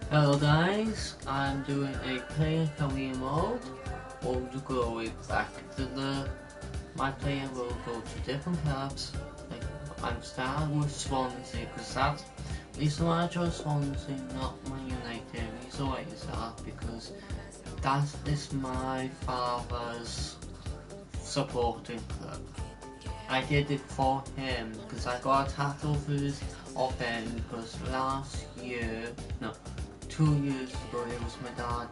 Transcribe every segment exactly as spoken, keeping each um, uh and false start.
Hello guys, I'm doing a player career mode. We'll go back to the my player will go to different clubs. Like I'm starting with Swansea because that's the reason why I chose Swansea, not Man United. The reason why is that because that is my father's supporting club. I did it for him because I got a tattoo for his up end because last year, no, two years ago it was my dad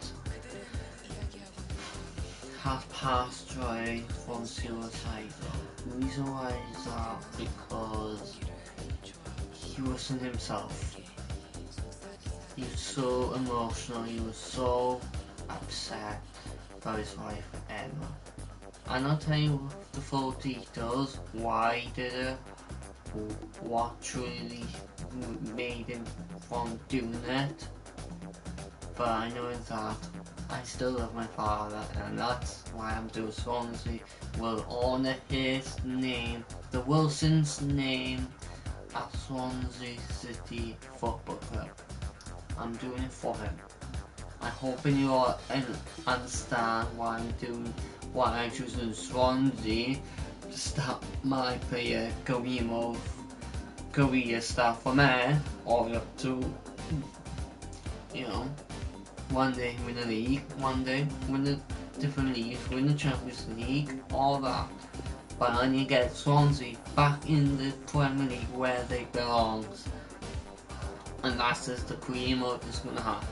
had passed away from suicide. The reason why is that because he wasn't himself. He was so emotional, he was so upset about his wife Emma. And I'll tell you the full details, why he did it, what really made him from doing it. But I know that I still love my father, and that's why I'm doing Swansea. Will honour his name, the Wilson's name, at Swansea City Football Club. I'm doing it for him. I'm hoping you all understand why I'm doing, why I'm choosing Swansea to start my player career mode, career start from there, all up to, you know, one day win a league, one day win a different league, win the Champions League, all that. But I need to get Swansea back in the Premier League where they belong. And that's just the career mode that's going to happen.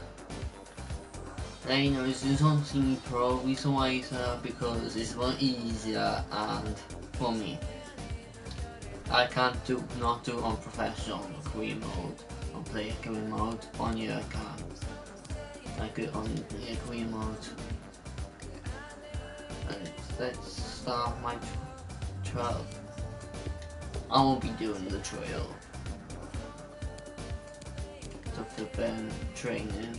Then, you know, this is on Team Pro, reason why it's uh, because it's more easier and for me. I can't do, not do on professional career mode, on player career mode, on here I can. I could on player career mode. Let's, let's start my trial. I won't be doing the trail. Doctor Ben training.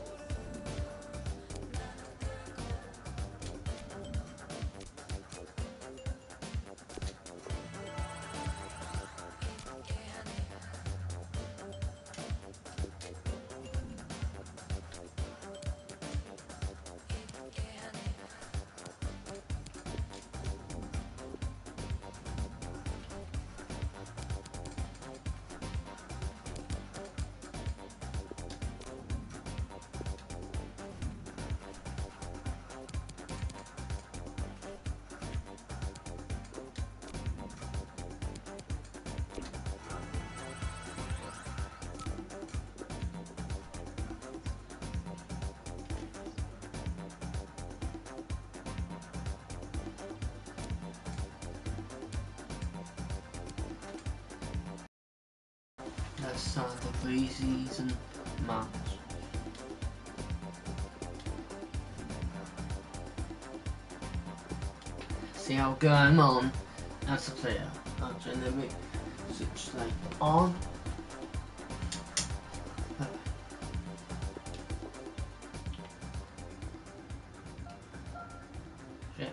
Let's start the pre-season match. See how good I'm on as a player. Actually, let me switch like on. Shit.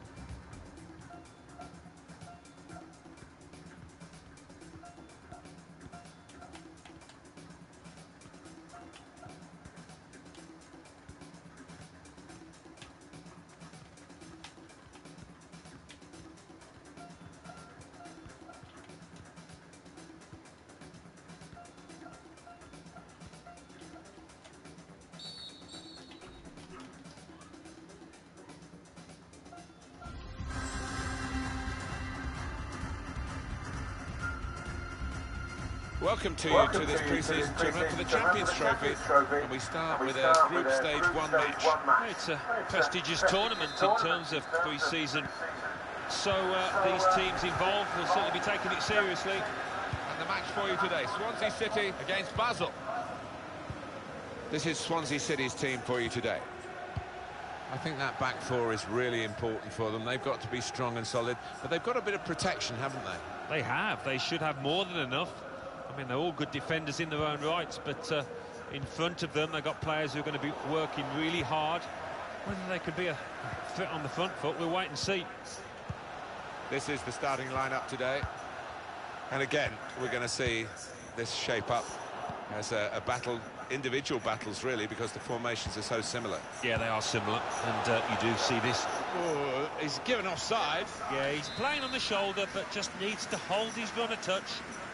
Welcome to you to this pre-season tournament for the Champions Trophy, and we start with a group stage one match. Yeah, it's a prestigious tournament in terms of pre-season, so uh, these teams involved will certainly be taking it seriously. And the match for you today, Swansea City against Basel. This is Swansea City's team for you today. I think that back four is really important for them. They've got to be strong and solid, but they've got a bit of protection, haven't they? They have. They should have more than enough. I mean, they're all good defenders in their own rights, but uh, in front of them, they've got players who are going to be working really hard. Whether they could be a threat on the front foot, we'll wait and see. This is the starting lineup today. And again, we're going to see this shape up. as a, a battle, individual battles really, because the formations are so similar. Yeah, they are similar, and uh, you do see this. Oh, he's given offside. Yeah, he's playing on the shoulder, but just needs to hold his run a touch.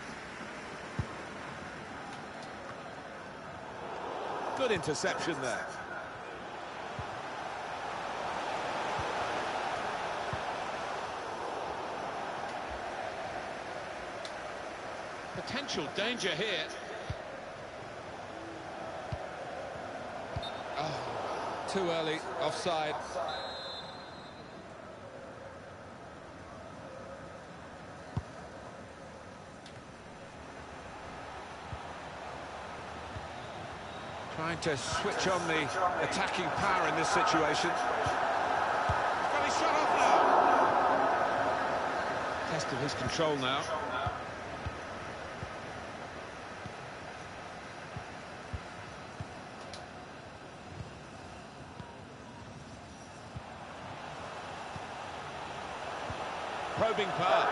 Good interception there. Potential danger here. Oh, too early, offside. Trying to switch on the attacking power in this situation. He's got his shot off now. Test of his control now. Probing pass.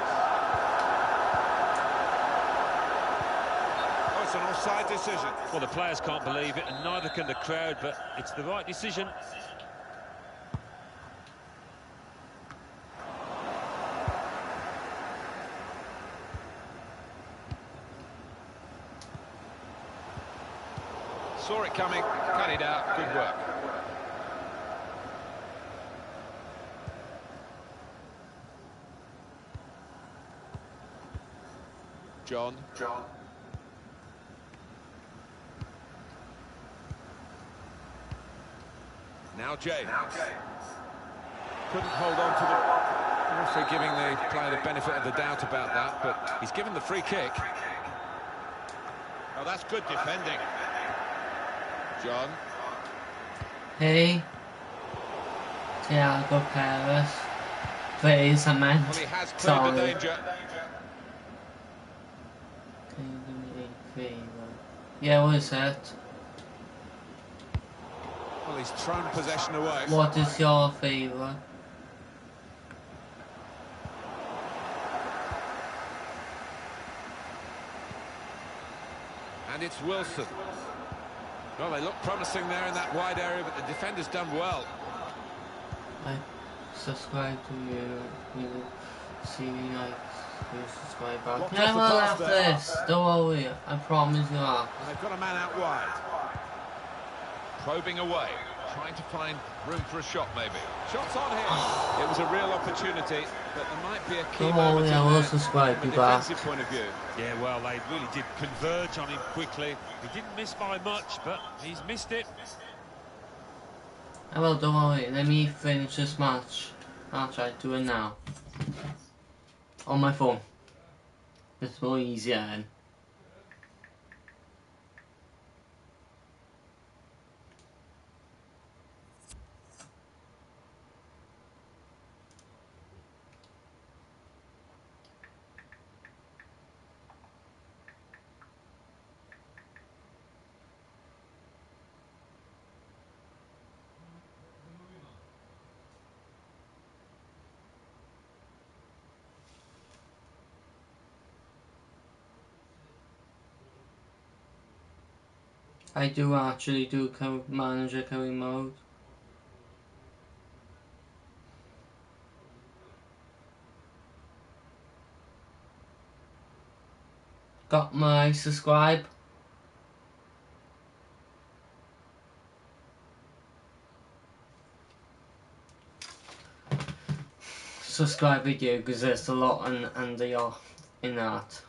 Oh, it's an offside decision. Well, the players can't believe it, and neither can the crowd, but it's the right decision. Saw it coming, cut it out, good work. John. John. Now James. Now James. Couldn't hold on to the... Also giving the player the benefit of the doubt about that, but he's given the free kick. Oh, that's good defending. John. Hey. Thiago Paris. Please, I meant. Well, he has cleared Sorry. the danger. Can you give me a favour? Yeah, what is it? Well, he's thrown possession away. What is your favour? And it's Wilson. Well, they look promising there in that wide area, but the defender's done well. I subscribe to you. You see me like you subscribe back. Blocked Yeah, off the well, pass after there. this, don't worry. I promise you are. And they've got a man out wide. Probing away, trying to find room for a shot maybe. Shots on here. It was a real opportunity, but there might be a key Don't moment worry, in I will there subscribe from you a back. defensive point of view. Yeah, well, they really did converge on him quickly. He didn't miss by much, but he's missed it. I will, don't worry. Let me finish this match. I'll try to do it now. On my phone. It's more easier then. I do actually do co manager carry mode. Got my subscribe. Subscribe video because there's a lot and and they are in that.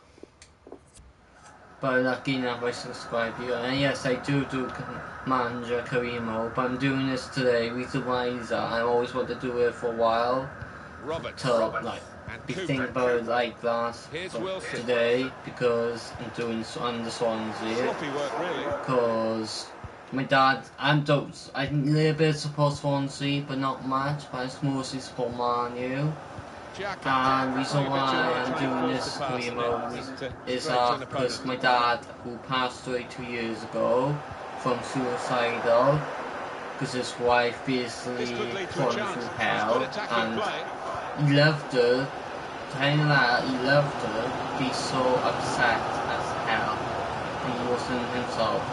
But lucky enough I subscribe you, and yes I do do manager career mode, but I'm doing this today. Reason why is that I always want to do it for a while. Robert. Till Robert. like And be Cooper. thinking about it like last Here's but Wilson. today because I'm doing I'm the Swansea. Sloppy work really. Because my dad, I'm don't I a little bit support Swansea, but not much. But I mostly support Man U. Xhaka. And reason Well, why you're I'm trying to doing force this the pass career and mode it is, isn't, uh, is straight to uh, an because opponent. my dad, who passed away two years ago from suicidal, because his wife basically This could lead to put a him chance. through He's hell, good attacking and play. he loved her. Telling that he loved her, be so upset as hell. he wasn't himself.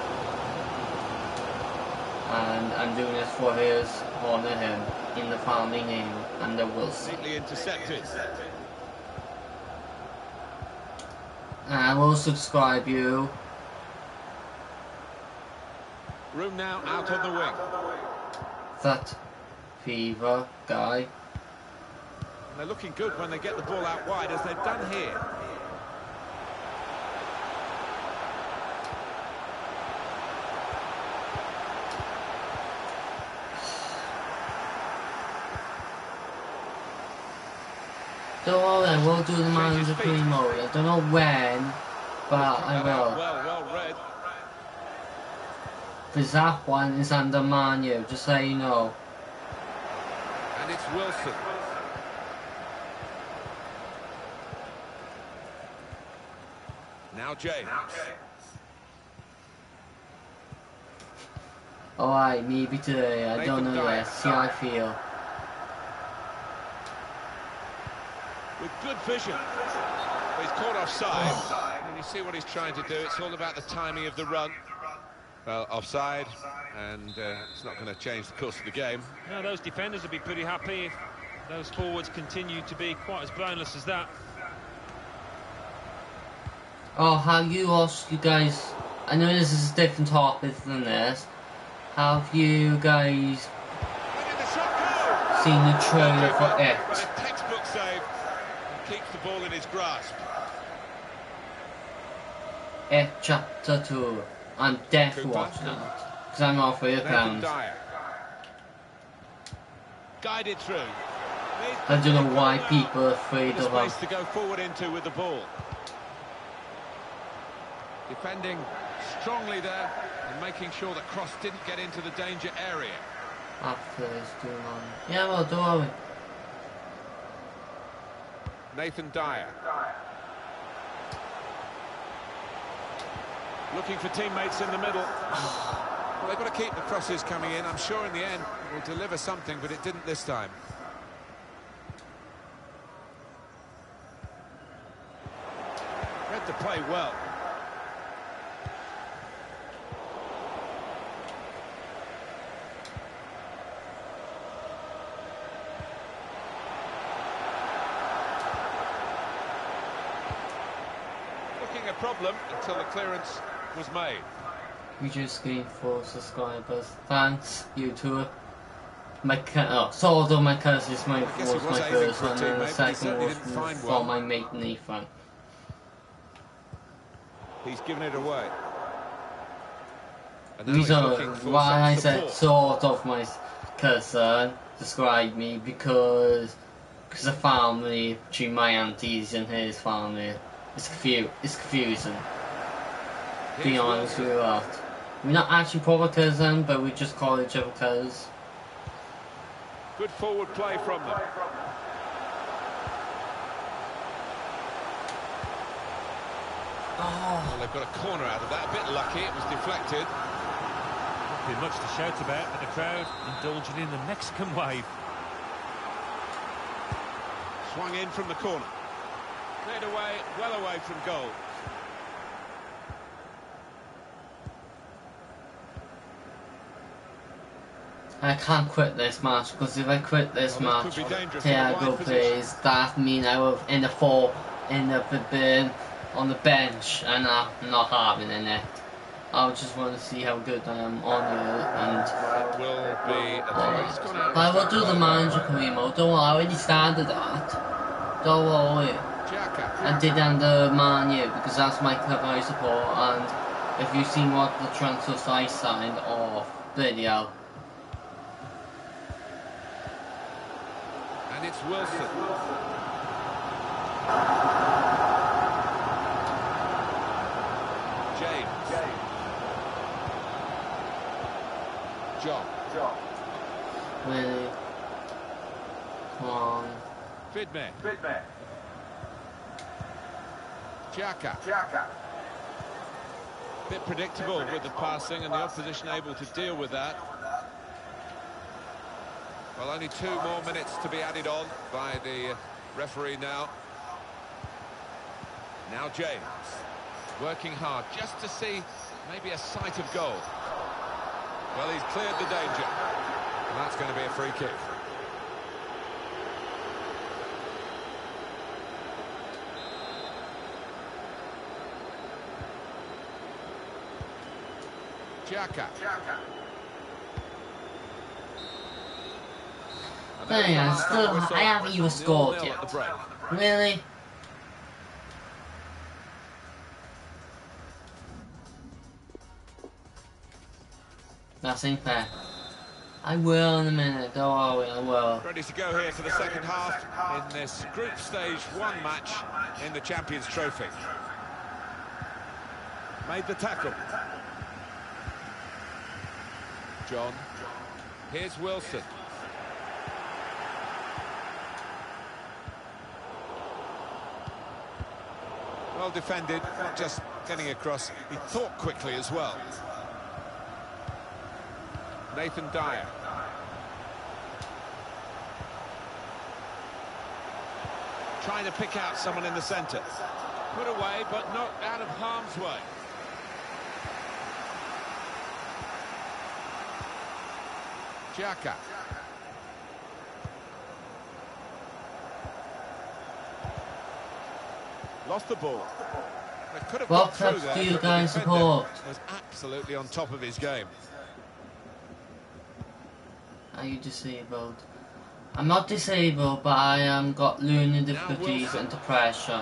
And I'm doing this for his honor him in the family name and the Wilson. Neatly intercepted. And I will subscribe you. Room now out on the wing. That fever guy. They're looking good when they get the ball out wide, as they've done here. Don't worry, I will do the manager pre-mode. I don't know when, but I will. Well, well read. Because that one is under Manu, just so you know. And it's Wilson. Now James. Alright, maybe today, I don't know yet. See how I feel. With good vision. He's caught offside. And you see what he's trying to do. It's all about the timing of the run. Well, offside, and uh, it's not going to change the course of the game. No, those defenders will be pretty happy if those forwards continue to be quite as blameless as that. Oh, how you lost, you guys... I know this is a different topic than this. Have you guys seen the trailer for it? But a textbook save, and keeps the ball in his grasp. It chapter two. I'm definitely watching it. Because I'm off for your pounds. Guided through. I don't know why people are afraid of space him. to go forward into with the ball. Defending strongly there and making sure that cross didn't get into the danger area. After this, do on. Yeah, well, don't worry. Nathan Dyer. Looking for teammates in the middle. Well, they've got to keep the crosses coming in. I'm sure in the end it will deliver something, but it didn't this time. Read the play well. Looking a problem until the clearance was made. We just gained four subscribers. Thanks, YouTube. My oh, sort of my cousin is my was, was my first one, and the second was for my mate Nathan. He's given it away. The reason why I said sort of my cousin described me because because the family between my aunties and his family it's confu it's confusing. To be honest with you, that we're not actually proper cousin, but we just call each other cousins. Good forward play from them. Oh. Well, they've got a corner out of that. A bit lucky, it was deflected. Nothing much to shout about, but the crowd indulging in the Mexican wave. Swung in from the corner. Cleared away, well away from goal. I can't quit this match, because if I quit this well, match, this Thiago plays, that means I will in the four, in the bin, on the bench, and I'm not having in it. I just want to see how good I am on it, and it will be. Uh, I will do the manager career mode. Don't worry, I already started that. Don't worry. I did under Manu because that's my club I support, and if you've seen what the transfers I signed off video. And it's Wilson. James. John. Really? Come on. Fidme. Fidme. Xhaka. Xhaka. Bit predictable with the passing and the opposition able to deal with that. Well, only two more minutes to be added on by the referee now. Now James. Working hard just to see maybe a sight of goal. Well, he's cleared the danger. And that's going to be a free kick. Xhaka. Hey, I still, I haven't even scored yet. Really? That's ain't fair. I will in a minute, don't worry, I will. Ready to go here for the second half in this group stage one match in the Champions Trophy. Made the tackle. John. Here's Wilson. Well defended, not just getting across, he thought quickly as well. Nathan Dyer. Trying to pick out someone in the centre. Put away, but not out of harm's way. Xhaka. Lost the ball. They could have What got through clubs there, do you but the guys defender support? was absolutely on top of his game. Are you disabled? I'm not disabled, but I am got learning difficulties and depression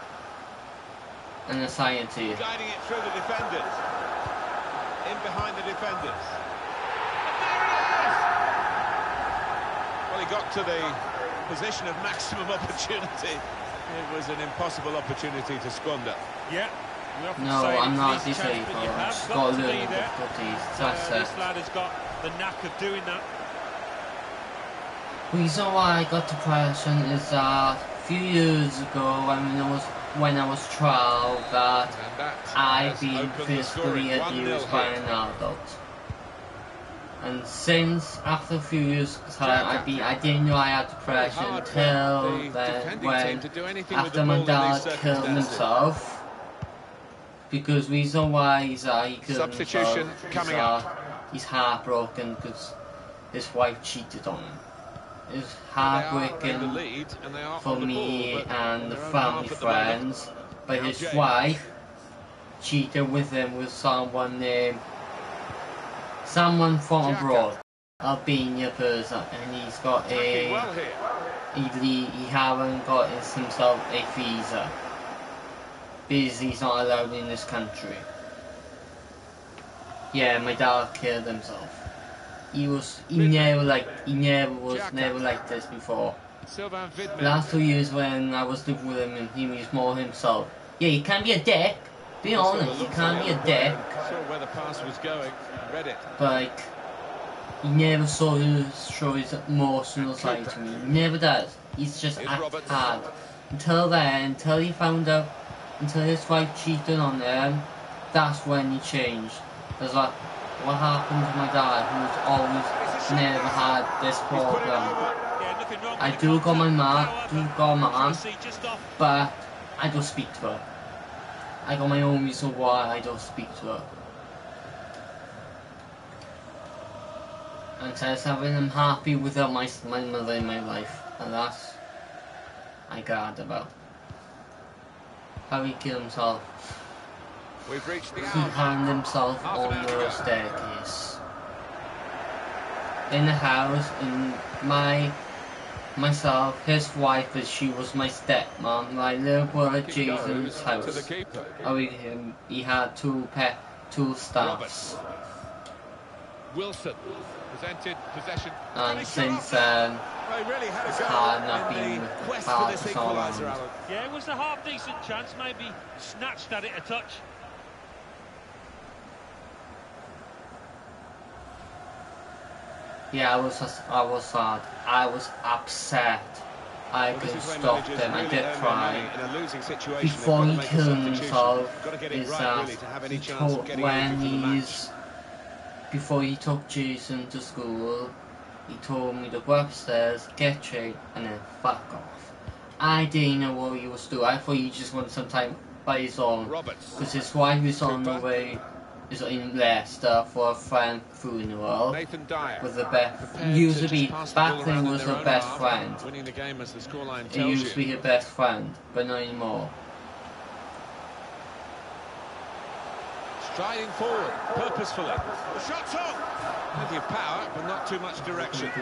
and anxiety. Guiding it through the defenders. In behind the defenders. And there it is! Well, he got to the position of maximum opportunity. It was an impossible opportunity to squander. Yeah. we often No, say I'm it's not an easy chance, disabled. but you I've have just got got to be learning there. difficulties. Uh, That's this it. lad has got the knack of doing that. Reason why I got depression is that a few years ago when I was when I was twelve that And that I've has been opened the physically scoring. one nil abused by here. an adult. And since after a few years time I be I didn't know I had depression Hard for until the then defending when team to do anything with the after my ball in these dad killed circumstances. himself. Because reason why is that he killed Substitution himself coming is up. that he's heartbroken because his wife cheated on him. It's They are in the heartbreaking lead, and they are for on the me ball, but and on the their own family half at the moment. friends, but Now his James. wife cheated with him with someone named someone from Xhaka. abroad, Albania person, and he's got Attacking a well here. he, he haven't got himself a visa because he's not allowed in this country. Yeah, my dad killed himself. He was he never like he never was Xhaka. never like this before. Sylvain Vidman. Last two years when I was living with him and he was more himself. Yeah, he can be a dick. Be Saw the honest, he look can from be the a other player dick. and Saw where the pass was going. Read it. But like, he never saw his show his emotional side to me. He never does. He's just Here's act Roberts. hard. Until then, until he found out, until his wife cheated on him, that's when he changed. There's like, what happened to my dad, who's always never had this He's put it problem. over. Yeah, nothing wrong I with do the got my contact. mom, However, do got my mom, see just off. but I don't speak to her. I got my own reason why I don't speak to her. And says something I'm happy without my my mother in my life, and that's I glad about. How he killed himself. We've reached the He hour. hanged himself Half an on hour to the go. staircase. In the house, in my myself, his wife, as she was my stepmom, my little brother Kick goes Jason's to the house. keeper. Oh, he, um, he had two pet, two staffs. Wilson presented possession. And Really shot since off there. then, Well, he really had it's a go hard not in being the with quest for hard this for so long. equaliser, Alan. Yeah, it was a half decent chance, maybe snatched at it a touch. Yeah, I was just, I was sad. I was upset. I Well, this could is when stop managers him. I really did earn their cry. money in a losing situation. Before They've he got to make a killed substitution. himself, Got to get it is right, that really, to have any he chance told of getting when into the match. he's before he took Jason to school, he told me to go upstairs, get changed, and then fuck off. I didn't know what he was doing. I thought he just wanted some time by his own, Roberts. because his wife is on the Cooper. way, is in Leicester for a friend funeral Nathan Dyer. with the best. Prepared Used to to be just pass the back ball then around in was their her own best half, friend. winning the game as the scoreline It tells used to you. be her best friend, but not anymore. Striding forward, purposefully. The shot's on! Plenty of power, but not too much direction.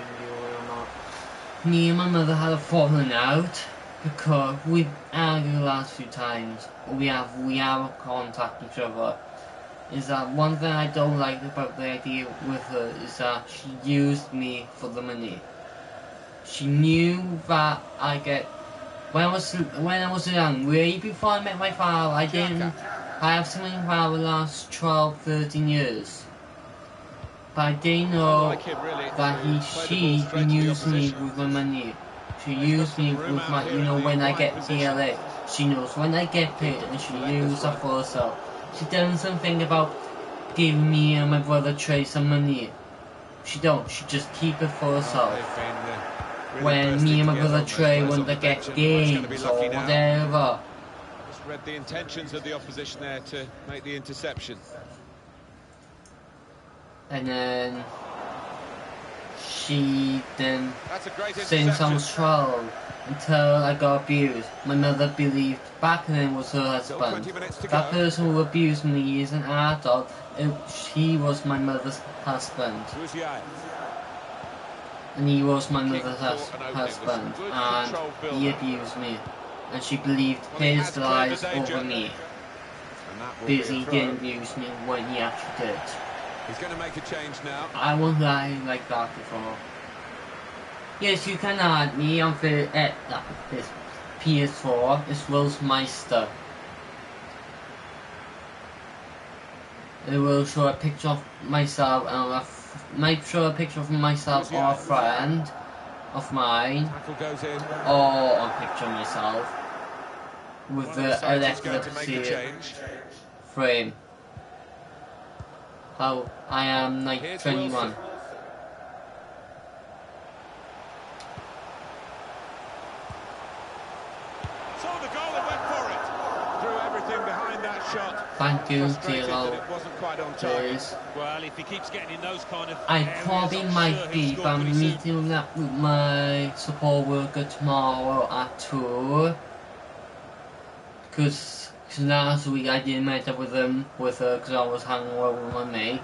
Me and my mother had a falling out because we argued the last few times. We have we have contact each other. Is that one thing I don't like about the idea with her is that she used me for the money. She knew that I get when I was when I was young, way before I met my father, I didn't I have seen my father the last twelve, thirteen years. But I didn't know Like him, really, that to he, play the she ball straight to the used me opposition. with my money. She He's got used some me room with out my, here you in know, the when I wide get position. D L A. She knows when I get paid and she uses that for herself. She done something about giving me and my brother Trey some money. She don't, she just keep it for herself. They've been, uh, really When me and my bursting brother together Trey on those want to players on the get bench, and White's gonna be games lucky or now. whatever. Just read the intentions of the opposition there to make the interception. And then she then That's a great since I interception. was twelve until I got abused. My mother believed back then was her Still husband. twenty minutes to That go. person who abused me is an adult. It, he was my mother's husband. Guzia. And he was my Kick mother's for hus an opening. husband. Good And controlled build he up. abused me. And she believed Well, he has his cleared the lies danger. over me. And that will be Because a he throw. didn't abuse me when he actually did. He's going to make a change now. I won't lie like that before. Yes, you can add me on the uh, uh, this P S four. It's Will's Meister. It will show a picture of myself and a f might show a picture of myself or a friend of mine, Tackle goes in. or a picture of myself with One of the the sides is going to make a electricity change. frame. How I am like Here's twenty-one. Wilson. Saw the goal and went for it. Threw everything behind that shot. Thank you, Frustrated that Tilo. it wasn't quite on target. Please. Well, if he keeps getting in those kind of I areas, probably I'm might sure he'll be, score but I'm pretty soon. meeting up with my support worker tomorrow at two. Because last week I didn't meet up with him, with her, because I was hanging out with my mate.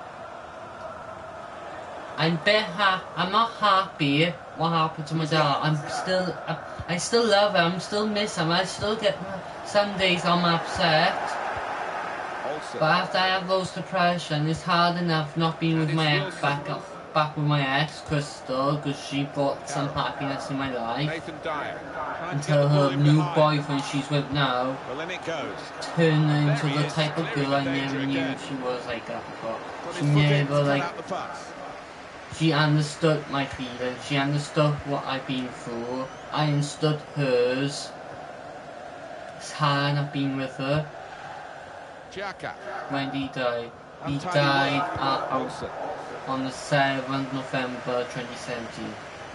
I'm bit ha I'm not happy what happened to my dad. I'm still, I, I still love him, I'm still miss him, I still get, some days I'm upset. Also, But after I have those depression, it's hard enough not being with my ex, back up, back with my ex, Crystal, because she brought some happiness in my life. Nathan Dyer. Trying to get Until the ball her in new behind. boyfriend she's with now Well, then it goes. turned her into There he the is, type of clearing girl I the danger never knew again. she was like that before. Got She his foot in to never cut like, out the pass. she understood my feelings, she understood what I've been through, I understood hers. It's hard not being with her. Xhaka. When did he die? He Untidy died work. at, Wilson. on the seventh of November twenty seventeen.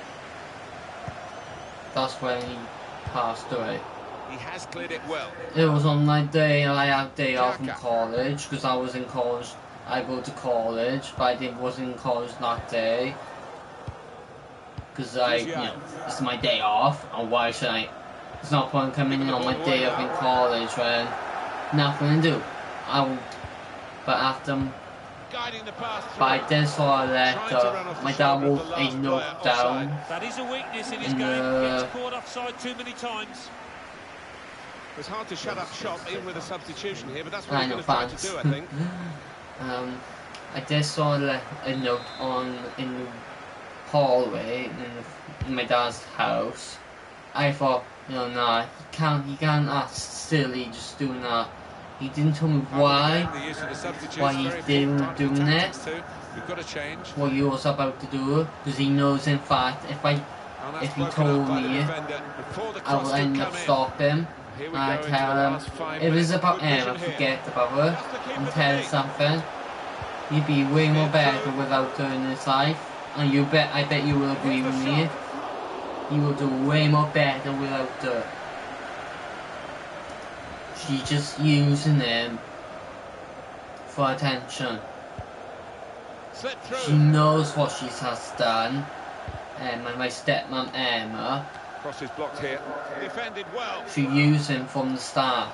That's when he passed away. He has cleared it well. It was on my day, I had day off from Xhaka. college, because I was in college, I go to college, but I didn't, wasn't in college that day. Because I, you know, it's my day off, and why should I, it's not point coming in on my day off in college when nothing to do. I will, but after, Guiding the pass through. but I then saw a Trying to run letter, off the my dad shoulder of wrote the a last note player down. offside. That is a weakness in his And, game. uh, Gets caught offside too many times. It's hard to shut up shop even with a substitution here, but that's what I he's know, going to try to thanks. do, I think. um, I just saw a, le a note on in the hallway in, the, in my dad's house. I thought, you know, nah, he can't, he can't act silly just doing that. He didn't tell me why, The use of the substitutes, why he very did important part of the doing it. tactics too. We've got to change. what he was about to do, because he knows, in fact, if I, And that's if he broken told up by the me, defender before the I cross will could end come up in. stopping him. Here we And I go into tell the him, last five if it's minutes. about Good Emma, vision here. forget about her, Just to keep and it tell her deep. something. You'd be way more better without her in his life, and you bet, I bet you will agree with me. You will do way more better without her. She's just using him for attention. Slip through. She knows what she has done. And my, my stepmom Emma. Cross is blocked here. Defended well. She used him from the start.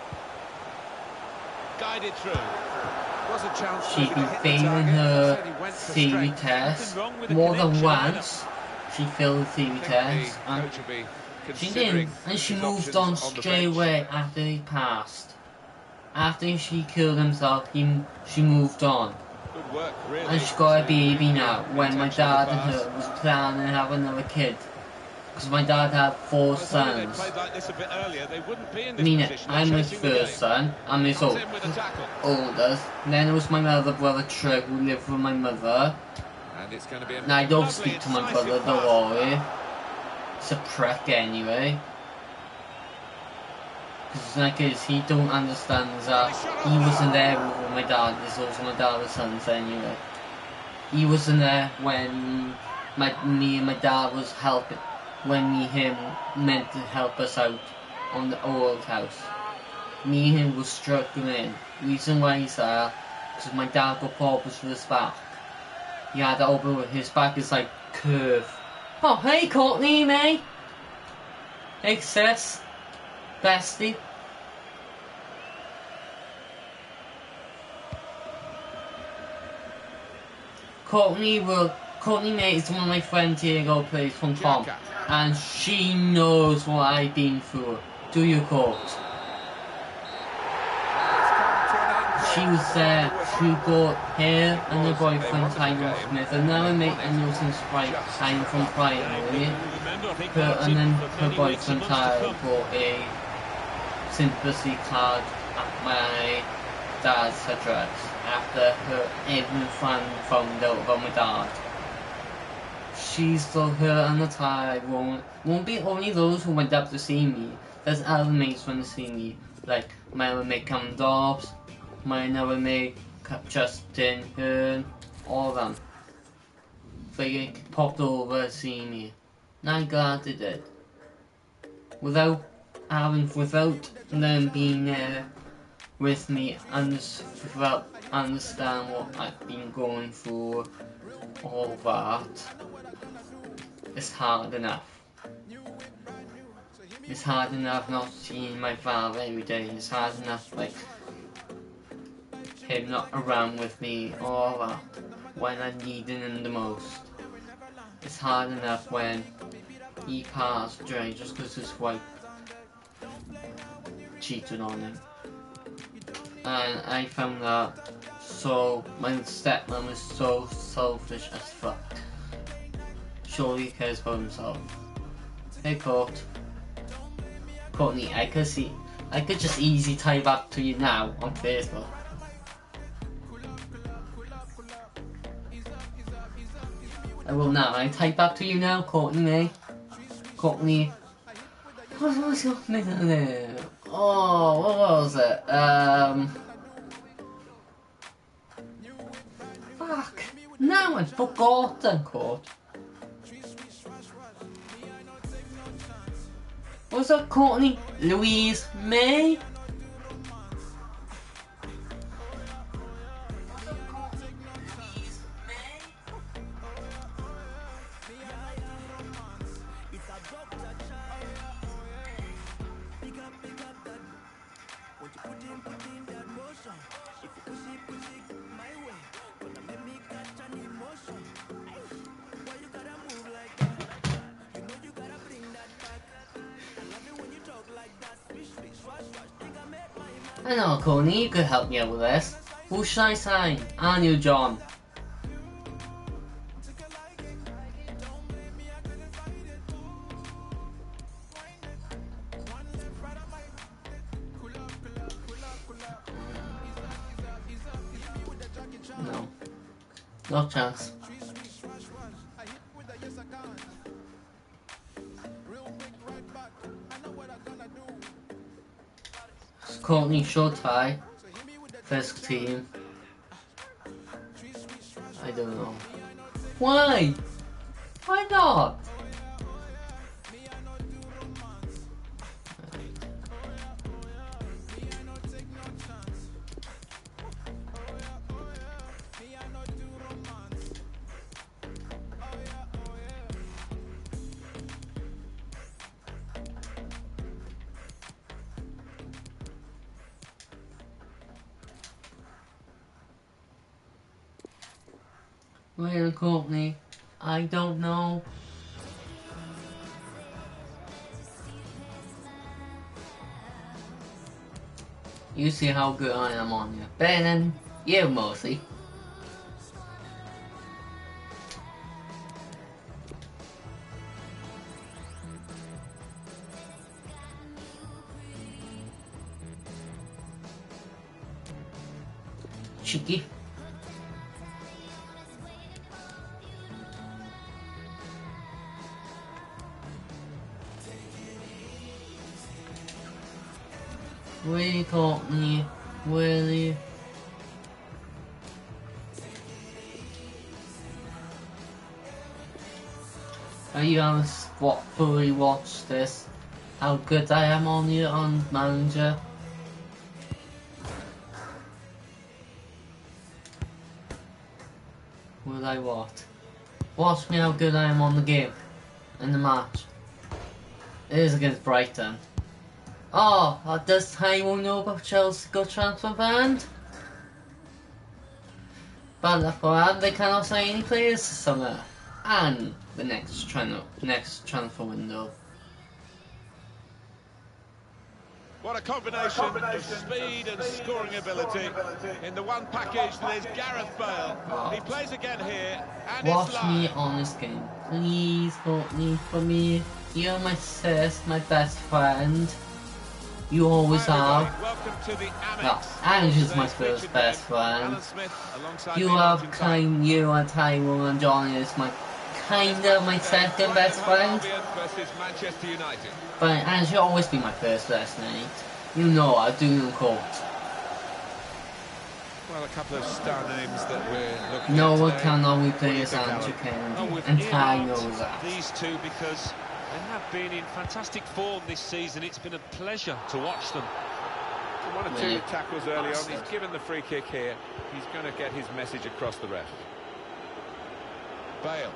Guided through. Was a chance. She's been failing her theory test more than once. She failed the theory test, and she didn't, and she moved on straight away after he passed. After she killed himself, he she moved on. Good work, really. And she got a baby now. When my dad and her was planning to have another kid, because my dad had four sons. Played like this a bit earlier, they wouldn't be in I this mean, position. I'm his first son. I'm his old, oldest. Then there was my other brother Trey, who lived with my mother. And it's going to be a And I don't speak to my brother, don't worry. He's a prick anyway. Because like this, he don't understand that he wasn't there with my dad. There's also my dad's sons anyway. He wasn't there when my me and my dad was helping. When me and him meant to help us out on the old house. Me and him was struggling. Reason why he's there, because my dad got problems with his back. He had to open his back is like curved. Oh hey Courtney, mate. Hey sis. Bestie. Courtney will Courtney mate is one of my friends here who plays from Tom. And she knows what I've been through. Do you quote? She was there to go here and her boyfriend Tyrone Smith, another mate and Wilson Sprite, I'm from Priory. Her and then her boyfriend Tyler bought a sympathy card at my dad's address after her every friend found out about my dad. She's still her and the Tyler won't won't be only those who went up to see me. There's other mates when to see me, like my other mate Cam Dobbs, my another mate Justin Hearn, all of them. They popped over to see me. And I'm glad they did. Without having, without them being there with me and without understand what I've been going through, all that, it's hard enough. It's hard enough not seeing my father every day. It's hard enough, like, him not around with me, all that, when I needed him the most. It's hard enough when he passed away just because his wife cheated on him. And I found that so, my stepmom is so selfish as fuck. Surely he cares about himself. Hey Court. Courtney, I could see, I could just easy type up to you now on Facebook. I will now. I type back to you now, Courtney. Courtney. What was your name? Oh, what was it? Um. Fuck. Now I've forgotten, Court. Was that Courtney? Louise May? I know, Courtney, you could help me out with this. Who should I sign? I knew John. No. No chance. Courtney short tie. First team. I don't know. Why? Why not? Where Courtney? I don't know. You see how good I am on you. Better than you, mostly. Cheeky. Willie Courtney, Willie. Are you gonna what fully watch this? How good I am on you on Manager? Will I what? Watch me how good I am on the game. In the match. It is against Brighton. Oh, uh, does Taiwo know about Chelsea got transfer banned? But for that, they cannot sign any players this summer. And the next, tran next transfer window. What a combination, what a combination of speed and scoring ability in the one package that is Gareth Bale. Oh. He plays again here, and watch it's live. me on this game, please. Vote me for me. You're my sis, my best friend. You always Hi, have. Welcome to the Amex. No, Amex is my first best friend. You have kind, you and Taiwo and Johnny is my kind of my second best friend. Manchester United. But and she'll always be my first best mate. You know I do not quote. Well, a couple of star names that we're looking no at one today. can only play as Andrew Kennedy, oh, and Ty knows that. These two because they have been in fantastic form this season. It's been a pleasure to watch them. One or two really? tackles early on. He's given the free kick here. He's going to get his message across the ref. Bale.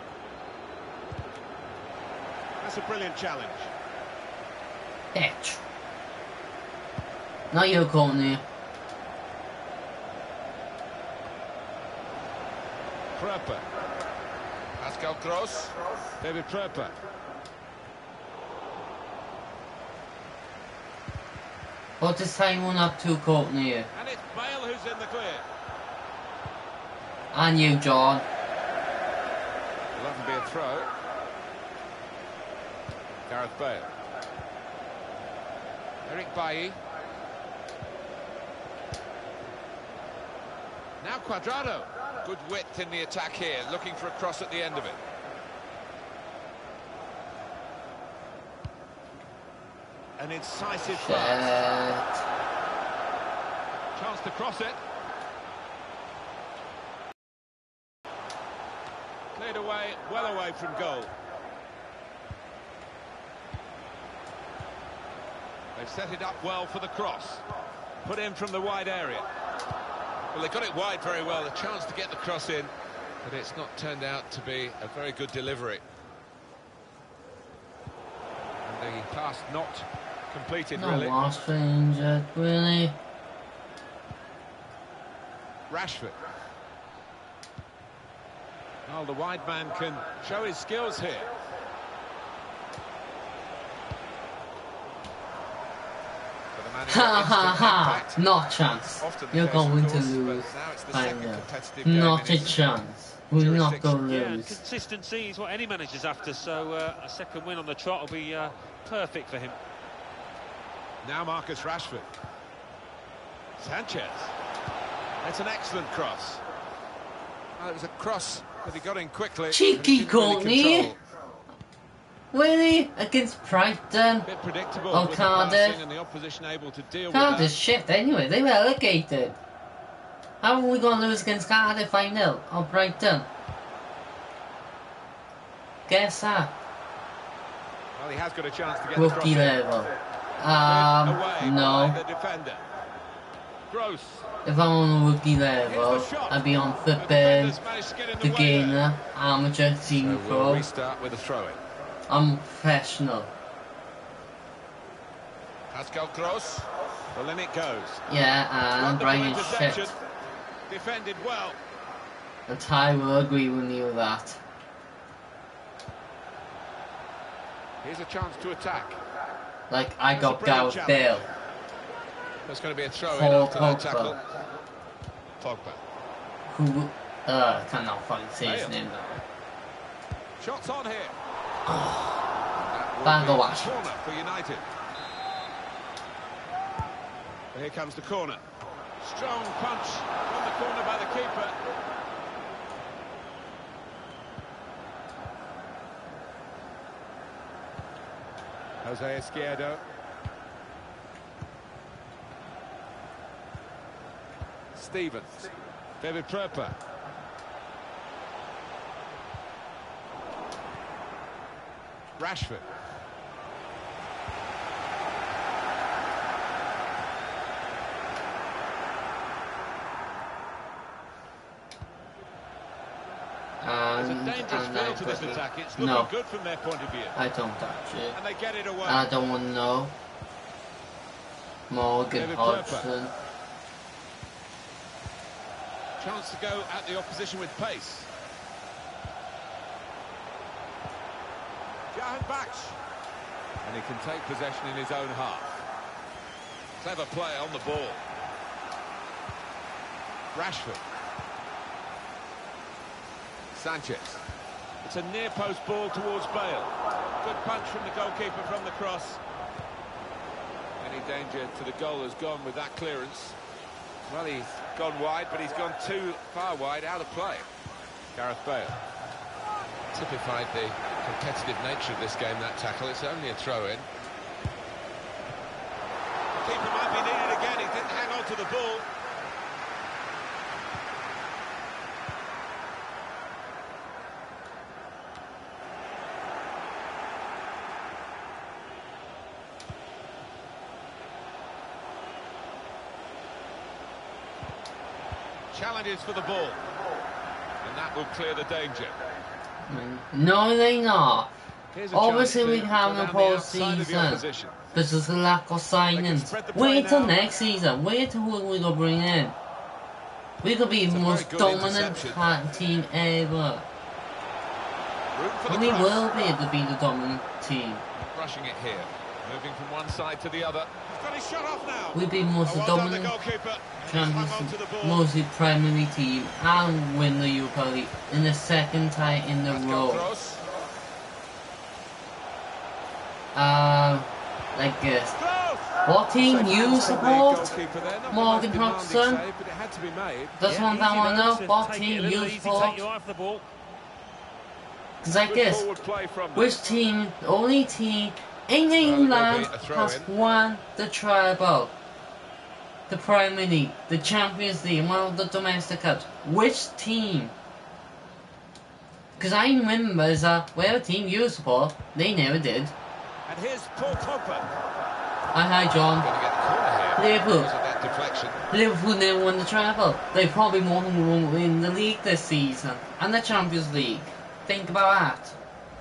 That's a brilliant challenge. Bitch. Not you, Courtney. Pröpper. Pascal Gross. David Pröpper. What is Simon up to, Courtney? And it's Bale who's in the clear. And you, John. Will that be a throw? Gareth Bale. Eric Bailly. Now Cuadrado. Good width in the attack here, looking for a cross at the end of it. An incisive pass. Chance to cross it. Cleared away, well away from goal. They've set it up well for the cross. Put in from the wide area. Well, they got it wide very well, a chance to get the cross in, but it's not turned out to be a very good delivery. And the pass not completed, no really. lost for injured, really. Rashford. Well, the wide man can show his skills here. Ha ha ha! Not a chance. You're going to lose. I know. Not a chance. We're not going to Yeah, lose. consistency is what any manager's after, so uh, a second win on the trot will be uh, perfect for him. Now Marcus Rashford. Sanchez. That's an excellent cross. Well, it was a cross that he got in quickly. Cheeky Courtney! Really? Against Brighton? A bit predictable. Oh, with Cardiff. the and the opposition able to deal Cardiff with shit anyway, they were relegated. How are we going to lose against Cardiff five nil? Or Brighton? Guess that. that. Well, he has got a chance to get Rookie the cross level. in. Um, Away no. by the defender. Gross. If I'm on a rookie level, I'd be on flipping, beginner, amateur, senior So pro. we'll restart with a throw-in. I'm professional. Pascal Gross. Well, in it goes. Yeah, and Wonderful Brian is interception. shit. Defended well. And Ty will agree with me with that. Here's a chance to attack. Like I That's a got brilliant Gareth challenge. Bale. There's going to be a throw in Paul after that Pogba. tackle. Pogba. Who, uh, cannot fucking say his Bale. name now. Shots on here. Bang That the will be watch. a corner for United. Here comes the corner. Strong punch from the corner by the keeper. Jose Izquierdo. Stevens. David Pröpa. Rashford. And, There's a dangerous and feel I to this put- attack. It's looking No, good from their point of view. I don't actually. And they get it away. I don't want to know. Morgan David Hodgson. Chance to go at the opposition with pace. Jahan Bach. And he can take possession in his own half. Clever play on the ball. Rashford. Sanchez. It's a near post ball towards Bale. Good punch from the goalkeeper from the cross. Any danger to the goal has gone with that clearance. Well, he's gone wide, but he's gone too far wide, out of play. Gareth Bale. Typified the competitive nature of this game, that tackle. It's only a throw-in. Keeper might be needed again. He didn't hang on to the ball. Challenges for the ball. And that will clear the danger. No, they not. Here's a Obviously, chance we to have go the down the outside of the postseason. opposition. But there's a lack of signings. spread the play Wait till now. next season. Wait till who we gonna bring in. We could be It's the a most very good dominant interception. ta- team ever. Room for the And we cross. will be able to be the dominant team. Rushing it here. Moving from one side to the other. He's got his shot off now. We'll be most Oh, well done, the dominant goalkeeper. And he's Champions hung on to the ball. mostly primary team and win the Europa League in the second time in a Pascal row. Gross. Um, like this. Gross! What team Safe you hands from the support? goalkeeper there. Not the Morgan most demanding Hodgson? save, but it had to be made. That's Yeah, one thing I easy want to though, know. to What take team it a little you easy, support? take you off the ball. Because like Good this, forward play from them. which team, the only team in Well, England there'll be a throw has in. won the treble, the Premier League, the Champions League, one of the domestic cups? Which team? Because I remember that whatever team you support, they never did. And here's Paul Pogba. Hi, hi, John. Going to get the corner here. Liverpool. Because of that deflection. Liverpool never won the treble. They probably won't win the league this season and the Champions League. Think about that.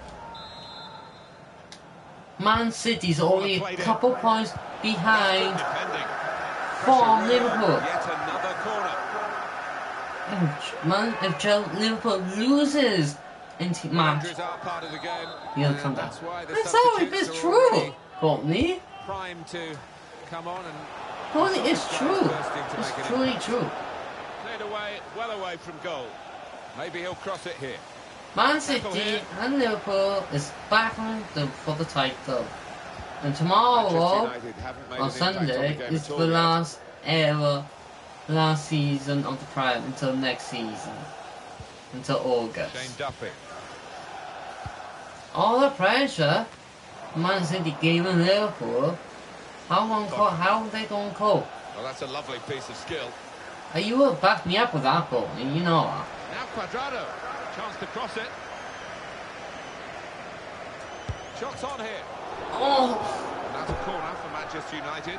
Man City's only a couple points behind Defending. from Pressure really Liverpool. on. Yet another corner. If Man, if Chel- Liverpool loses in t- match, Injuries are part of the game. he'll and come down. that's why the I'm sorry, substitutes it's are true. already Courtney, primed to come on and Courtney, it's Guys true. bursting to It's make an truly impact. true. cleared away, well away from goal. Maybe he'll cross it here. Man Tackle City here. and Liverpool is battling the, for the title. And Manchester tomorrow, United haven't made on an impact on Sunday, the game is at all the yet. last ever, last season of the Prem until next season. Until August. Shane Duffy. All the pressure Man City gave in Liverpool, how long co- how are they going to cope? Well, that's a lovely piece of skill. Are you will back me up with that goal, and you know that. Now Cuadrado. Chance to cross it. Shots on here. Oh! And that's a corner for Manchester United.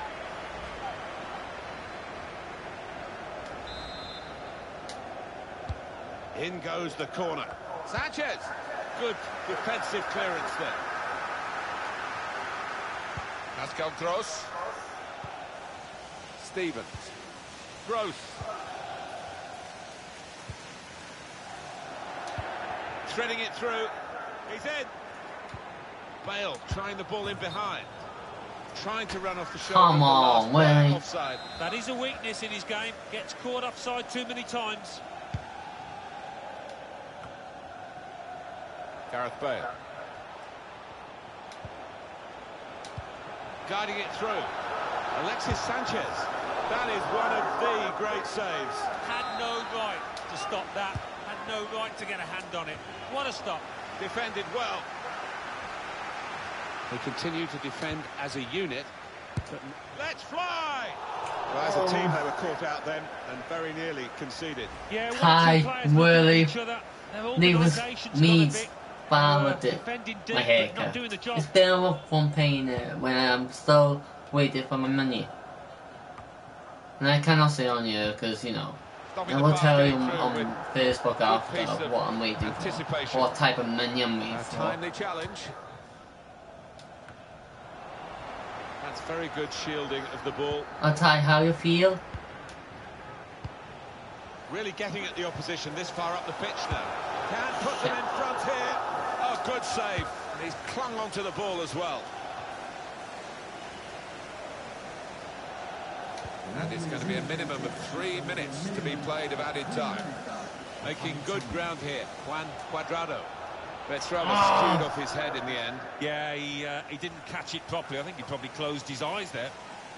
In goes the corner. Sanchez. Good defensive clearance there. Pascal Gross. Stevens. Gross. threading it through. He's in. Bale trying the ball in behind. Trying to run off the shoulder. Come on, Willie. Offside. That is a weakness in his game. Gets caught offside too many times. Gareth Bale. Guiding it through. Alexis Sanchez. That is one of the great saves. Had no right to stop that. Had no right to get a hand on it. What a stop. Defended well. They continue to defend as a unit. But let's fly! Well, as a team, they were caught out then and very nearly conceded. Yeah, Ty, Willie, Neves, needs needs Ballard uh, it. My haircut. It's been a rough one paying it when I'm still waiting for my money. And I cannot say on you because, you know, Stopping I will tell you on, on Facebook after what I'm waiting for, what type of money I'm waiting a for. timely challenge. That's very good shielding of the ball. Uh, Ty, how you feel? Really getting at the opposition this far up the pitch now. Can put them in front here. Oh, good save. And he's clung onto the ball as well. And it's going to be a minimum of three minutes to be played of added time. Making good ground here. Juan Cuadrado. Betrava oh. skewed off his head in the end. Yeah, he, uh, he didn't catch it properly. I think he probably closed his eyes there.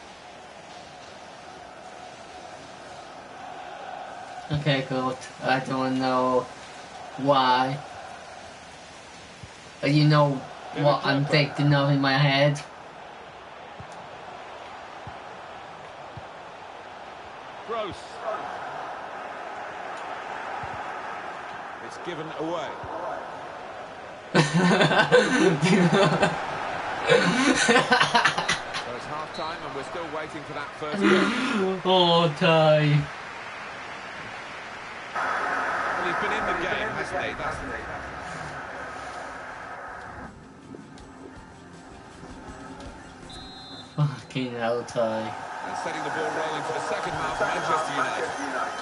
Okay, good. I don't know why. But you know what I'm thinking of in my head. Gross. It's given away. So it's half time and we're still waiting for that first goal. Oh, Ty. Well, he's been in the game, hasn't he? That's fucking hell, Ty. And setting the ball rolling for the second half of Manchester United.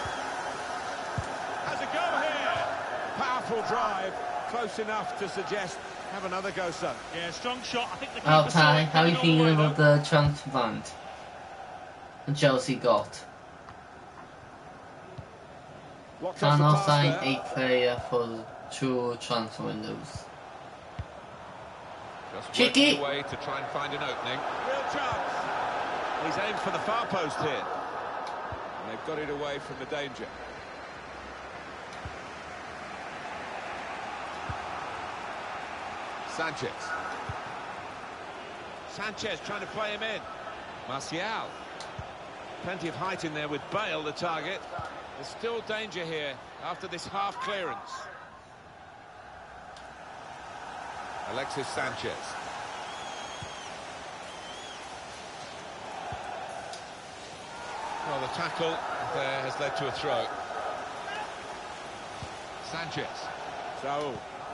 Has a go here. Powerful drive. Close enough to suggest have another go, son. Yeah, strong shot. I think the Oh, Ty, how are you feeling about the transfer fund that Chelsea got? Cannot sign a player for two transfer windows. Just Cheeky away to try and find an opening. Real chance. He's aimed for the far post here. And they've got it away from the danger. Sanchez. Sanchez trying to play him in. Martial. Plenty of height in there with Bale, the target. There's still danger here after this half clearance. Alexis Sanchez. Well, the tackle there has led to a throw. Sanchez. Saul.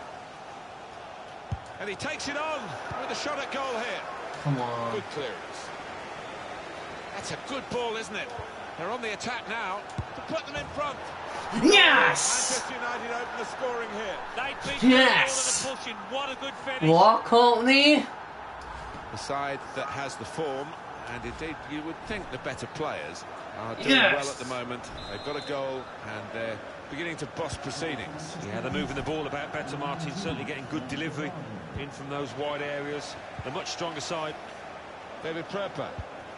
And he takes it on with a shot at goal here. Come on. Good clearance. That's a good ball, isn't it? They're on the attack now to put them in front. Yes! Manchester United open the scoring here. They beat yes! the pushing. What a good finish. What, Courtney? The side that has the form, and indeed you would think the better players, are doing yes! well at the moment. They've got a goal and they're beginning to boss proceedings. Yeah, they're moving the ball about better, Martin. Certainly getting good delivery in from those wide areas. The much stronger side. David Pröpa.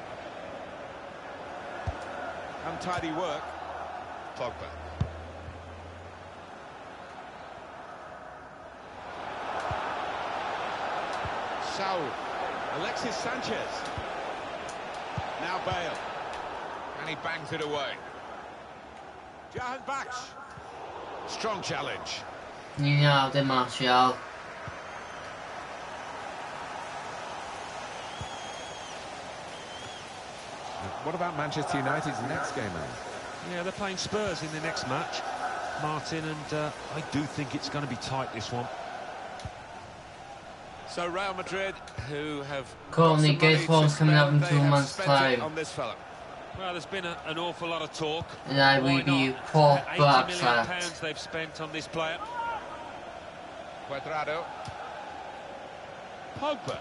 Untidy work. Pogba. Saul. Alexis Sanchez. Now Bale. And he bangs it away. Jahan Baksh. Strong challenge. You know, the Martial. What about Manchester United's next game, Alan? Yeah, they're playing Spurs in the next match, Martin, and uh, I do think it's going to be tight, this one. So Real Madrid, who have Courtney, guess what's coming up in two months' time? On this fella. Well, there's been a, an awful lot of talk. And I will be poor eighty million pounds they've spent on this player. Cuadrado. Pogba.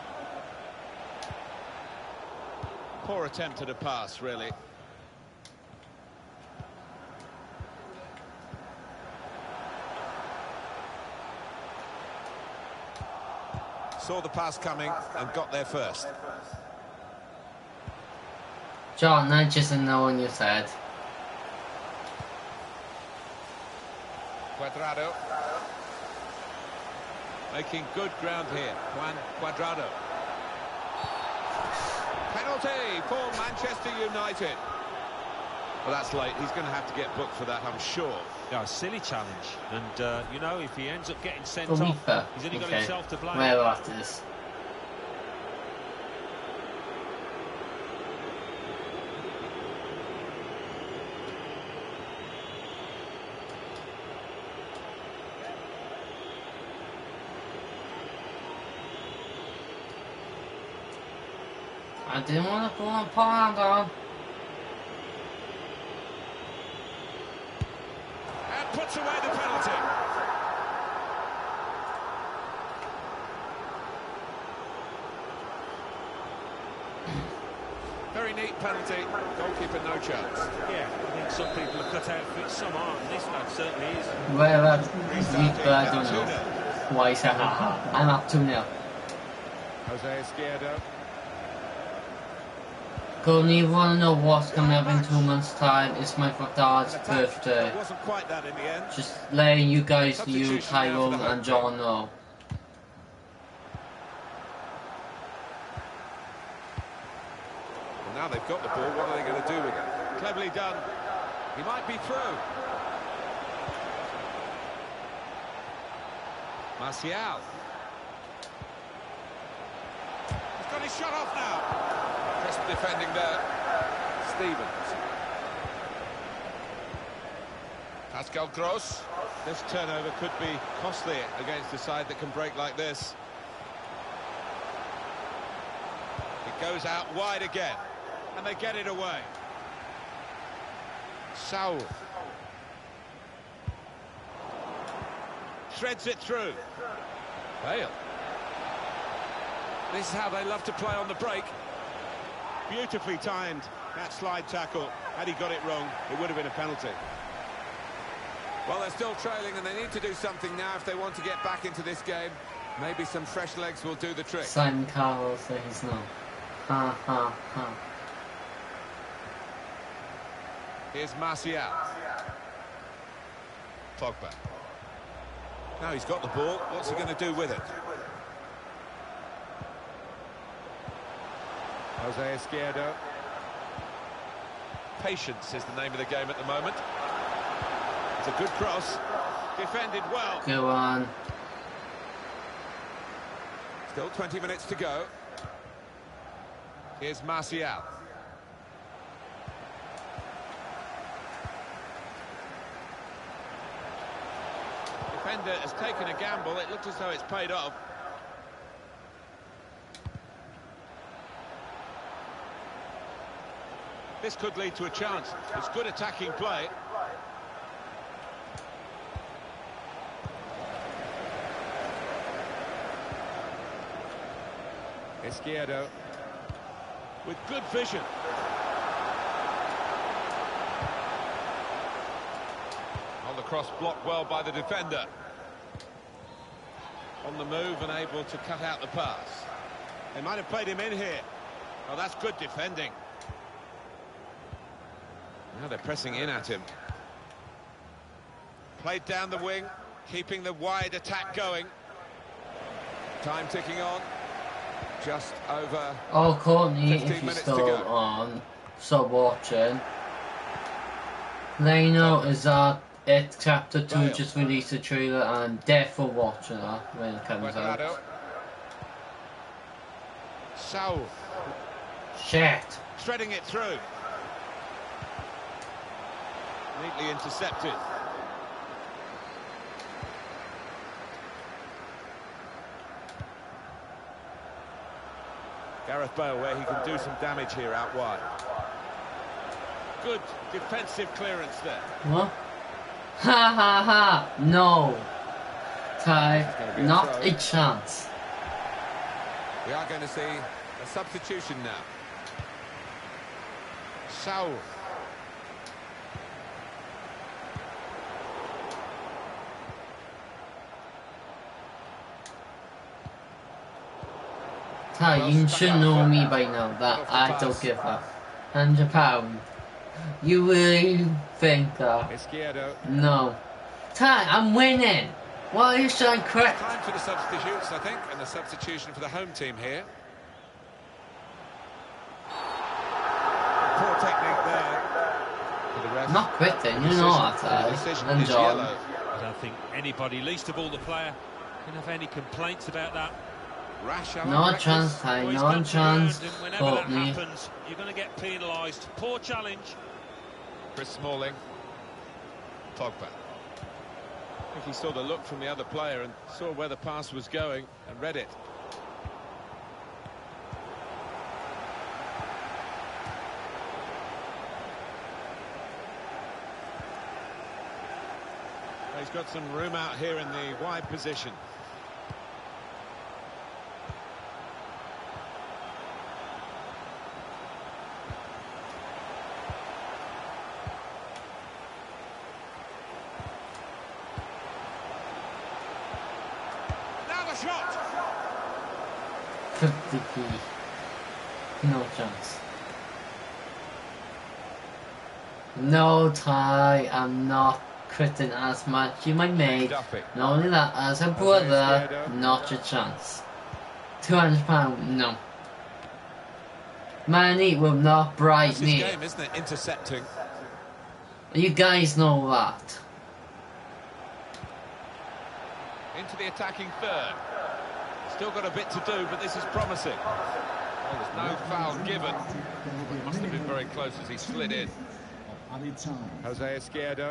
Poor attempt at a pass, really. Saw the pass coming and got there first. John, I just didn't know when you said. Cuadrado. Making good ground here. Juan Cuadrado. Penalty for Manchester United. Well, that's late. He's going to have to get booked for that, I'm sure. Yeah, a silly challenge. And, uh, you know, if he ends up getting sent Well, off, fair. he's only got Okay. himself to blame. Where at this? I didn't want to put my palm on. And puts away the penalty. Very neat penalty. Goalkeeper, no chance. Yeah, I think some people are cut out for it, some aren't. And this lad certainly is. Where at this? I don't know. Why is that? I'm up two nil. Jose Izquierdo. Don't even want to know what's coming up in two months' time. It's my dad's birthday. It wasn't quite that in the end. Just letting you guys, you, Substitution now Tyrone for the home and John, know. Well, now they've got the ball, what are they going to do with it? Cleverly done. He might be through. Martial. He's got his shot off now. Crisp defending there. Stevens. Pascal Gross. This turnover could be costly against a side that can break like this. It goes out wide again, and they get it away. Saul. Threads it through. Bale. This is how they love to play on the break. Beautifully timed, that slide tackle. Had he got it wrong, it would have been a penalty. Well, they're still trailing and they need to do something now if they want to get back into this game. Maybe some fresh legs will do the trick. Simon Cowell says no. Ha ha ha. Here's Martial. Pogba. Now he's got the ball, what's he going to do with it? Jose Izquierdo. Patience is the name of the game at the moment. It's a good cross, defended well. Go on. Still twenty minutes to go. Here's Martial. Defender has taken a gamble, it looks as though it's paid off. This could lead to a chance. It's good attacking play. Izquierdo. With good vision. On the cross, blocked well by the defender. On the move and able to cut out the pass. They might have played him in here. Oh, that's good defending. Now they're pressing in at him. Played down the wing, keeping the wide attack going. Time ticking on. Just over. Oh, Courtney, if fifteen you're minutes to still go. on, still watching. Leno is that it? Chapter two Bale. just released a trailer, and death for watching that when it comes Cuadrado. out. Saul. Shit. Threading it through. Neatly intercepted. Gareth Bale, where he can do some damage here out wide. Good defensive clearance there. What? Ha ha ha! No! Ty, not a chance. We are going to see a substitution now. Saul. Ty, Well, you stuck should out know foot. me by now that Off the I pass. don't give up. Hundred pound. You really think that? Izquierdo. No. Ty, I'm winning. Why are you so correct? Time for the substitutes, I think, and the substitution for the home team here. Poor technique there. For the rest. Not quitting, you Decision- know that, the Ty. decision And is John. yellow. I don't think anybody, least of all the player, can have any complaints about that. Rash, No reckless. chance, Ty. Well, he's No gone chance. around, and whenever that Courtney. happens, you're going to get penalised. Poor challenge. Chris Smalling. Pogba. I think he saw the look from the other player and saw where the pass was going and read it. He's got some room out here in the wide position. Now the shot! fifty p. No chance. No, Ty, I'm not quitting as much. You might make. Duffy. Not only that, as a brother, not a chance. two hundred pound, no. Manny will not bribe That's his me. game, isn't it? Intercepting. You guys know that. Into the attacking third. Still got a bit to do, but this is promising. Well, there's no foul given. Must have been very close as he slid in. Jose Izquierdo.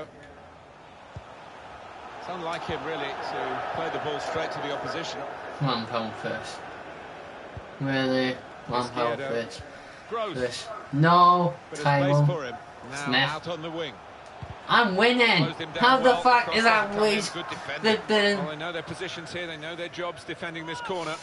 It's unlike him, really, to play the ball straight to the opposition. One pound fish. Really? One pound Izquierdo. fish. Gross, Fish. No, but a space Tyrone. for him. Now Smith. out on the wing. I'm winning. Closed him down How the well. fuck Crossed is over, that come in, waste good defending. flipping? Well, they know their positions here, they know their jobs defending this corner.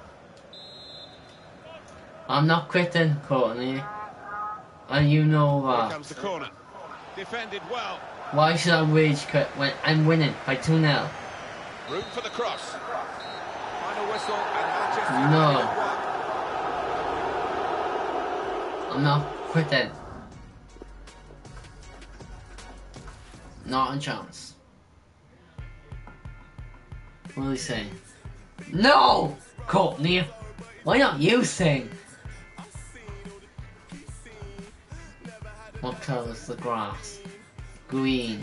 I'm not quitting, Courtney. And you know Here that. comes the corner. Defended well. Why should I rage quit when I'm winning by two nil? Room for the cross. Final whistle and Manchester United No. have won. I'm not quitting. Not a chance. What are they saying? No! Courtney! Why not you sing? What colour is the grass? Green.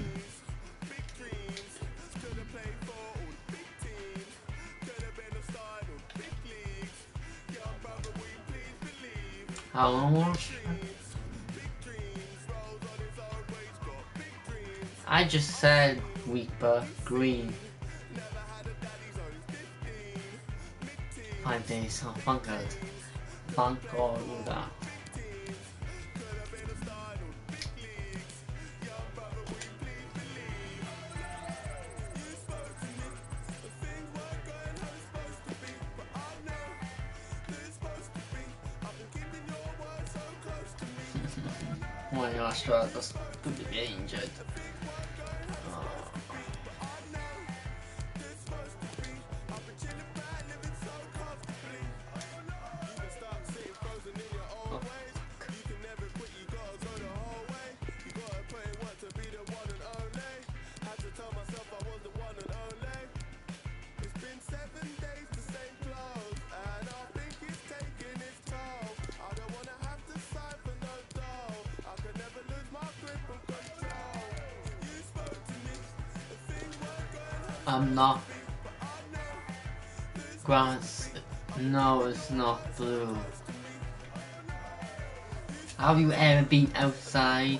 How much? I just said Reaper green. Five days, oh thank God. Thank God for that. Why are Australia's to be injured? I'm not. Grass. No, it's not blue. Have you ever been outside?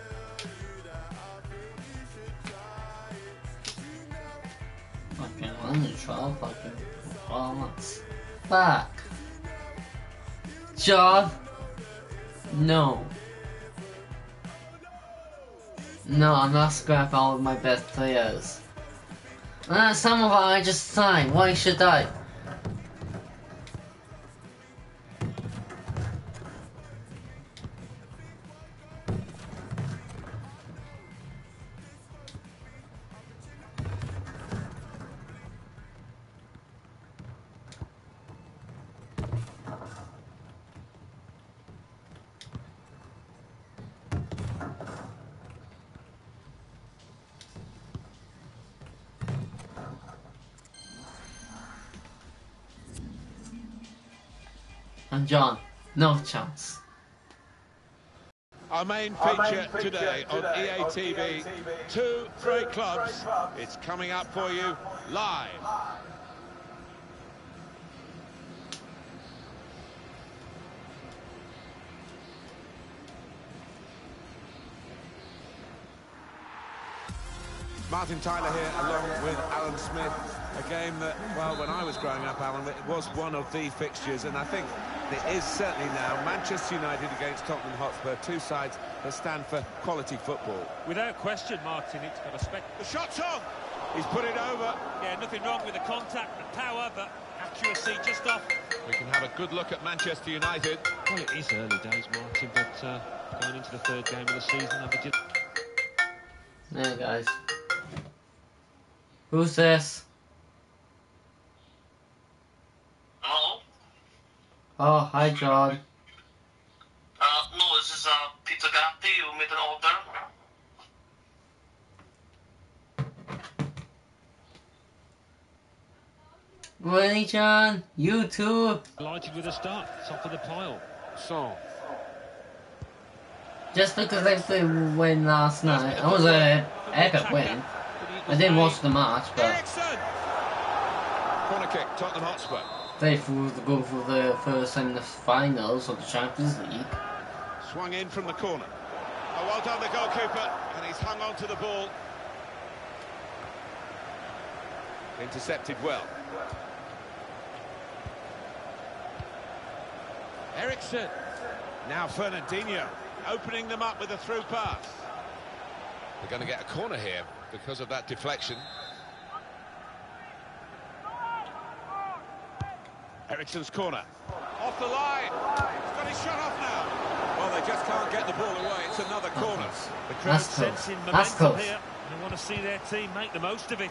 Fucking hell. I'm gonna try fucking performance. Fuck. John. No. No, I'm not scrap all of my best players. Uh, some of them I just signed. Why should I? And John, no chance. Our main feature, Our main feature today, today on E A T V, two great clubs. It's coming up for you live. Martin Tyler here, along with Alan Smith. A game that, well, when I was growing up, Alan, it was one of the fixtures, and I think it is certainly now. Manchester United against Tottenham Hotspur, two sides that stand for quality football. Without question, Martin, it's got a spec. The shot's on! He's put it over. Yeah, nothing wrong with the contact, the power, but accuracy just off. We can have a good look at Manchester United. Well, it is early days, Martin, but uh, going into the third game of the season, I'll be just... There, guys. Who's this? Hello? Oh, hi, John. Uh, no, this is uh, Pizza Gatti. You made an order. Really, John? You too? Delighted with the start, top of the pile. Son. Just because they played win last night, it was an epic win. I didn't watch the match, but Eriksen! Corner kick, Tottenham Hotspur. they flew to go for the first time in the finals of the Champions League. Swung in from the corner. Oh, well done the goalkeeper, and he's hung on to the ball. Intercepted well. Eriksen. Now Fernandinho, opening them up with a through pass. They're going to get a corner here because of that deflection. Eriksen's corner. Off the line. He's got his shot off now. Well, they just can't get the ball away. It's another corner. The crowd That's close. sensing That's momentum close. here. They want to see their team make the most of it.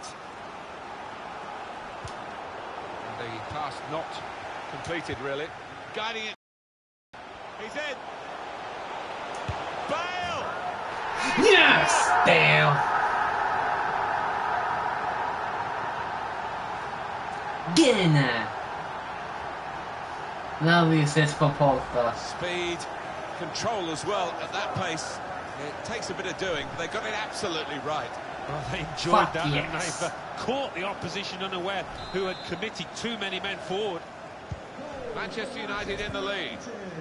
And the pass not completed, really. Guiding it. He's in. Bale! Yes! Damn! Get in there! Now the assist for Pogba. Speed, control as well at that pace. It takes a bit of doing, but they got it absolutely right. Well, they enjoyed Fuck that, yes. and they've uh, caught the opposition unaware, who had committed too many men forward. Manchester United in the lead.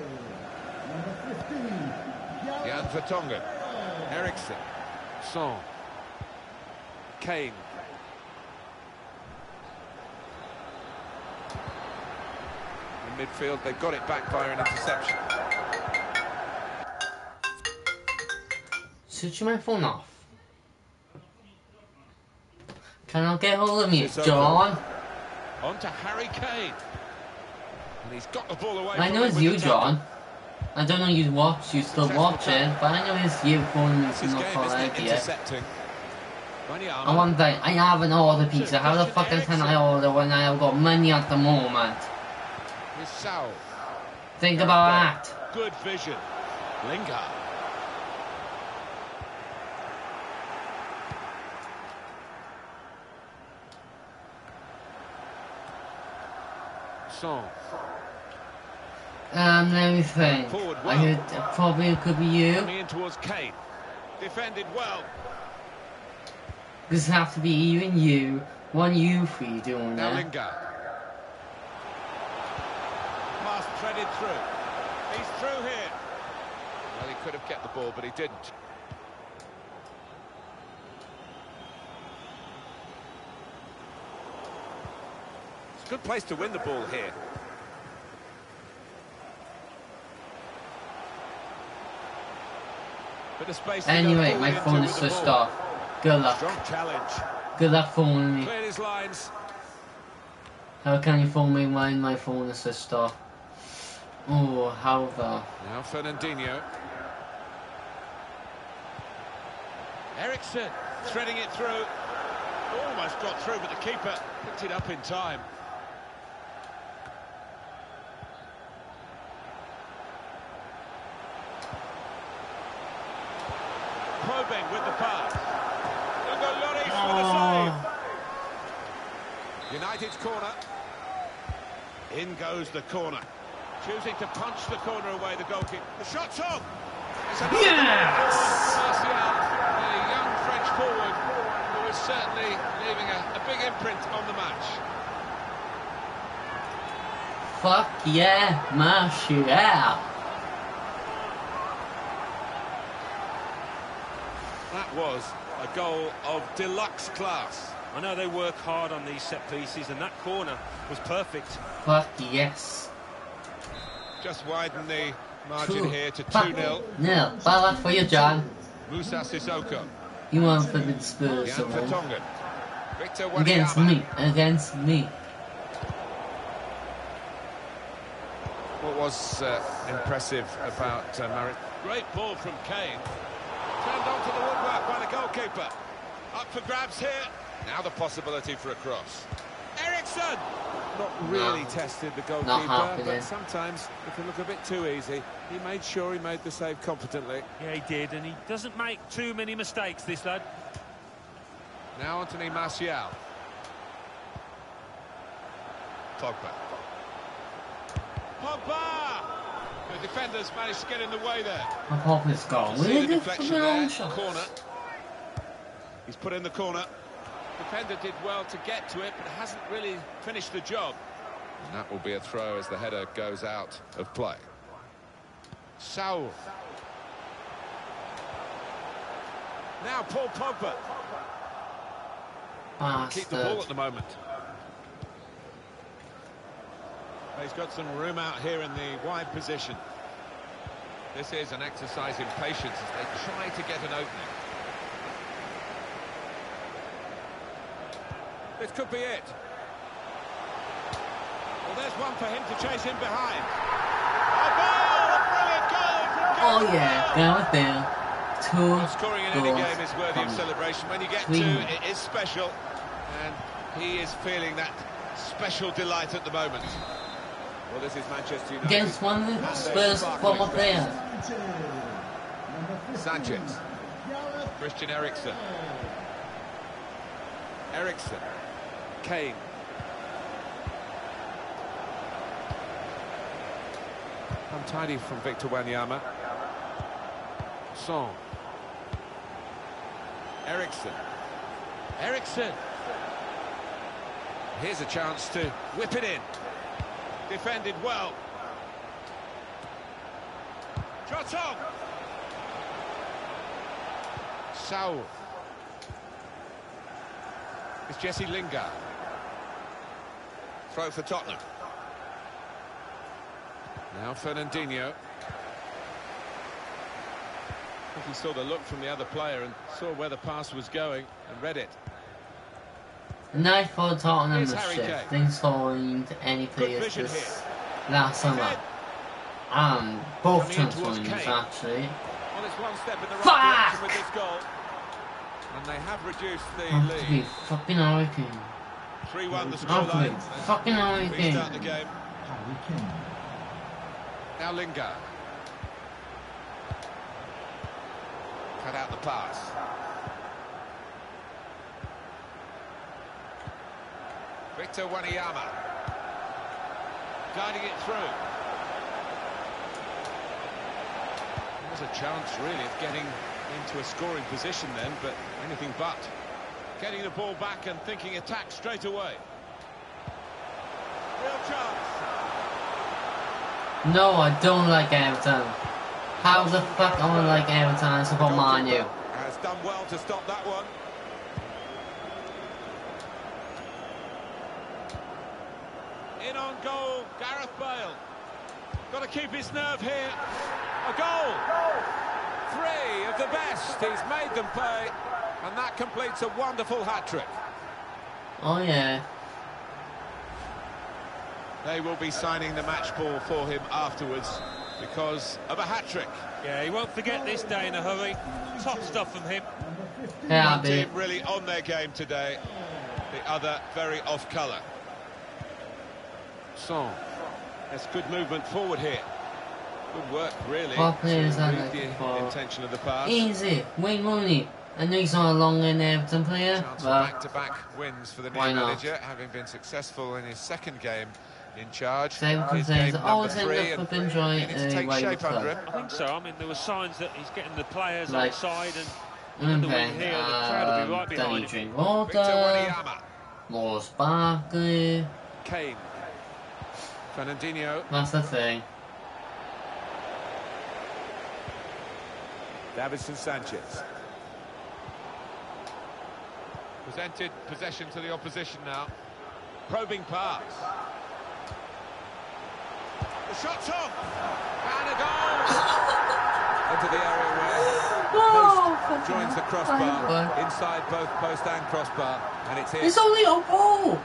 Jan Vertonghen. Eriksen. Son. Kane. In midfield, they've got it back via an interception. Switch my phone off. Can I get hold of me, It's John? over. On to Harry Kane. And he's got the ball away. I from know him it's with you, the tackle. John. I don't know you watch, you still Successful watch it, but I know it's you phoning me It's from his the game, call isn't it? idea. Intercepting. Wanyama. And one thing, I haven't ordered pizza. How the fuck can I order when I have got money at the moment? Bissau. Think about that. Good vision. Lingard. Son. Um, let me think. Forward I well. could, probably it could be you. Coming in towards Kane. Defended well. This have to be even you. One you three doing Now that. Lingard. Pass threaded through. He's through here. Well, he could have kept the ball, but he didn't. It's a good place to win the ball here. Bit of space. Anyway, my phone is switched off. Good luck. Strong challenge. Good luck phoning me. Cleared his lines. How can you phone me when my phone is switched off? Oh, how the... Now Fernandinho. Ericsson threading it through. Almost got through, but the keeper picked it up in time. Probing with the pass. Hugo Lloris Oh. with a save. United's corner. In goes the corner. Choosing to punch the corner away, the goalkeeper. The shot's on! It's another Yes! Martial, the young French forward, who is certainly leaving a, a big imprint on the match. Fuck yeah, Martial! That was a goal of deluxe class. I know they work hard on these set pieces, and that corner was perfect. Fuck yes. Just widen the margin Two. here to Fuck two nil. nil. Ballad for you, John. Musa Sissoko. You want for the Spurs, Jan so then. Vertonghen. Victor Against Wanyama. me. Against me. What was uh, impressive about uh, Marit? Great ball from Kane. Turned onto the woodwork by the goalkeeper. Up for grabs here. Now the possibility for a cross. Ericsson! Not really No. tested the Not goalkeeper, happening. but sometimes it can look a bit too easy. He made sure he made the save competently. Yeah, he did, and he doesn't make too many mistakes, this lad. Now Anthony Martial. Pogba. Pogba! The defenders managed to get in the way there. I hope it's gone. See Where the did deflection the there, shot? corner. He's put in the corner. Defender did well to get to it, but hasn't really finished the job. And that will be a throw as the header goes out of play. Saul. Now Paul Pogba. Keep the ball Bastard. at the moment. He's got some room out here in the wide position. This is an exercise in patience as they try to get an opening. This could be it. Well, there's one for him to chase him behind. A goal! A brilliant goal from Oh Gareth yeah, Bale. Gareth Bale. Two Well, scoring in any goals game is worthy of from celebration. When you get three. two, it is special. And he is feeling that special delight at the moment. Well, this is Manchester United. Against one of the Spurs former players. Sanchez. Christian Eriksen. Eriksen. Kane. Untidy from Victor Wanyama. Son. Eriksen. Eriksen. Here's a chance to whip it in. Defended well. Shot on. Saul. It's Jesse Lingard. Throw for Tottenham. Now Fernandinho. I think he saw the look from the other player and saw where the pass was going and read it. The night for Tottenham Here's was Harry shit. Kane. They signed any Good players vision this here. last summer. And both Coming in transfer towards windows Kane. actually. Well, it's one step in the right Fuck! direction with this goal. And they have reduced the Have to be lead. fucking hurricane. three one the Have to be scoreline. fucking hurricane. Restart the game. Now Lingard. Cut out the pass. Victor Wanyama. Guiding it through. There's a chance, really, of getting into a scoring position then, but anything but. Getting the ball back and thinking attack straight away. Real chance. No, I don't like Everton. How the fuck am I like Everton and support Man U? Has done well to stop that one. In on goal, Gareth Bale. Got to keep his nerve here. A goal! Three of the best. He's made them pay. And that completes a wonderful hat-trick. Oh, yeah. They will be signing the match ball for him afterwards because of a hat-trick. Yeah, he won't forget this day in a hurry. Top stuff from him. Yeah, One team really on their game today. The other very off-colour. Son. That's good movement forward here. Good work, really. What players are read looking the for? intention of the pass. Easy. Wayne Rooney. I know he's not a long in Everton player, Chance for but back-to-back wins for the new why not? manager, having been successful in his second game in charge. Same His concerns. game Always number end three, up and with enjoying he needs to a take way shape with under club. him. I think so. I mean, there were signs that he's getting the players Like, outside, and under Okay, wing here, the crowd will be right um, behind Danny him. drink Victor water. Wanyama, Ross Barkley. Kane, Fernandinho, That's the thing. Davinson Sanchez. Presented possession to the opposition now. Probing pass. The shot's on! And a goal! Into the area where post joins the crossbar. Inside both post and crossbar. And it's here. It's only a goal!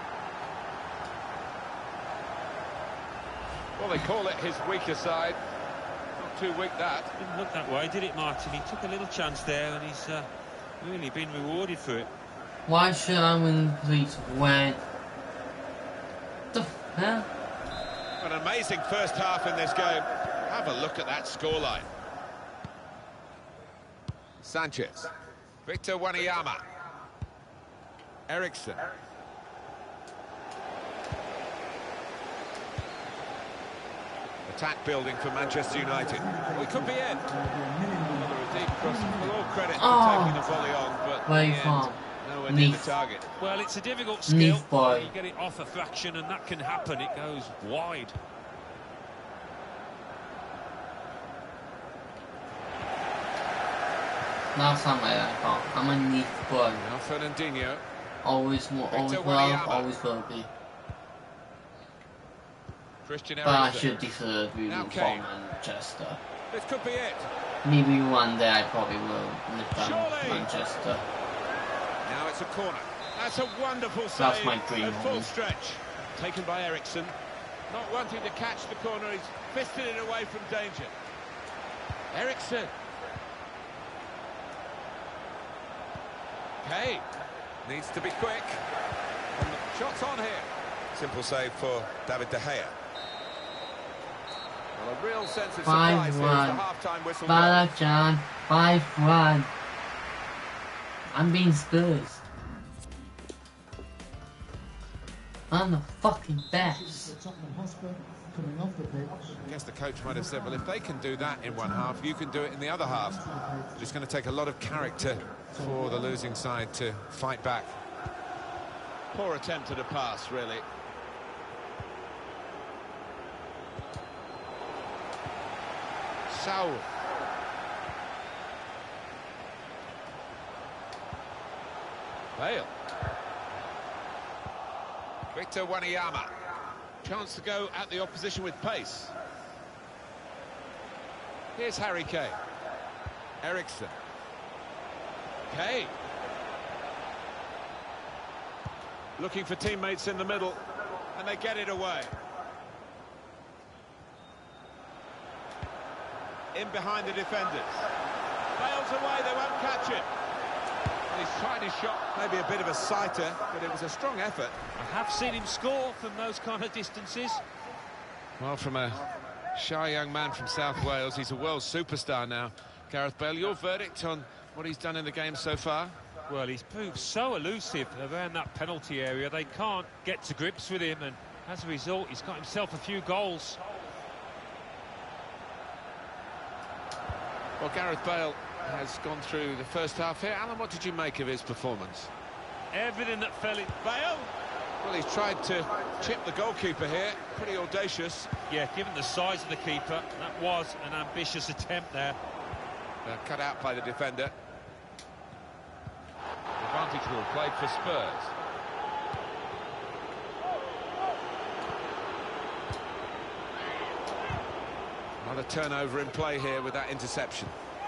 Well, they call it his weaker side. Not too weak, that. Didn't look that way, did it, Martin? He took a little chance there, and he's uh, really been rewarded for it. Why should I win please when? The hell? An amazing first half in this game. Have a look at that scoreline. Sanchez. Victor Wanyama. Eriksen. Attack building for Manchester United. Well, it could be it. Another a deep cross. With all credit for Oh. taking the volley on, but Where in you the from? end, nowhere near the Neath. target. Well, it's a difficult skill. Neath boy. You get it off a fraction, and that can happen. It goes wide. Last time I like that. I'm a neat boy. Now Fernandinho. Always, will, always Victor will, Wanyama. always will be. Christian But I Eriksen. should defer moving Now from Kane. Manchester. This could be it. Maybe one day I probably will live down Surely. Manchester. Now it's a corner. That's a wonderful save. That's my dream At full home. stretch. Taken by Eriksen. Not wanting to catch the corner, he's fisted it away from danger. Eriksen. Kane. Needs to be quick. And the shot's on here. Simple save for David De Gea. Well, a real sense of surprise five here as the one. half-time whistle Bad goes. luck, John. five one. I'm being Spurs. I'm the fucking best. I guess the coach might have said, well, if they can do that in one half, you can do it in the other half. But it's going to take a lot of character for the losing side to fight back. Poor attempt at a pass, really. Saul. Bale. Victor Wanyama. Chance to go at the opposition with pace. Here's Harry Kane. Eriksen. Kane. Looking for teammates in the middle, and they get it away. In behind the defenders. Bale's away, they won't catch it. And he's tried his shot, maybe a bit of a sighter, but it was a strong effort. I have seen him score from those kind of distances. Well, from a shy young man from South Wales, he's a world superstar now. Gareth Bale, your verdict on what he's done in the game so far? Well, he's proved so elusive around that penalty area. They can't get to grips with him, and as a result, he's got himself a few goals. Well, Gareth Bale has gone through the first half here. Alan, what did you make of his performance? Everything that fell in... Bale! Well, he's tried to chip the goalkeeper here. Pretty audacious. Yeah, given the size of the keeper, that was an ambitious attempt there. Uh, cut out by the defender. Advantage rule played for Spurs. Not a turnover in play here with that interception.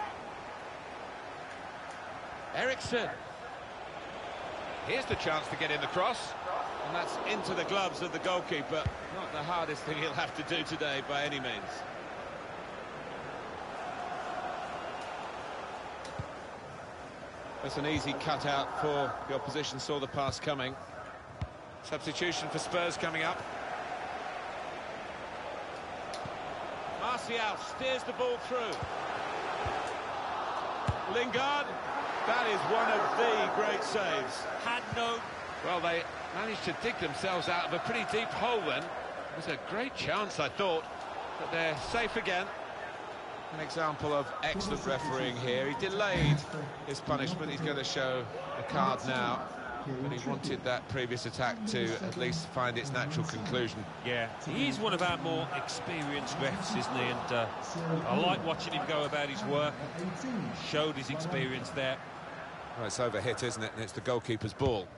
Eriksson. Here's the chance to get in the cross. And that's into the gloves of the goalkeeper. Not the hardest thing he'll have to do today by any means. That's an easy cutout for the opposition, saw the pass coming. Substitution for Spurs coming up. Martial steers the ball through. Lingard, that is one of the great saves. Had no... Well, they managed to dig themselves out of a pretty deep hole then. It was a great chance, I thought, but they're safe again. An example of excellent refereeing here. He delayed his punishment. He's going to show a card now, but he wanted that previous attack to at least find its natural conclusion. Yeah, he's one of our more experienced refs, isn't he? And uh, I like watching him go about his work. Showed his experience there. Well, it's overhit, isn't it? And it's the goalkeeper's ball.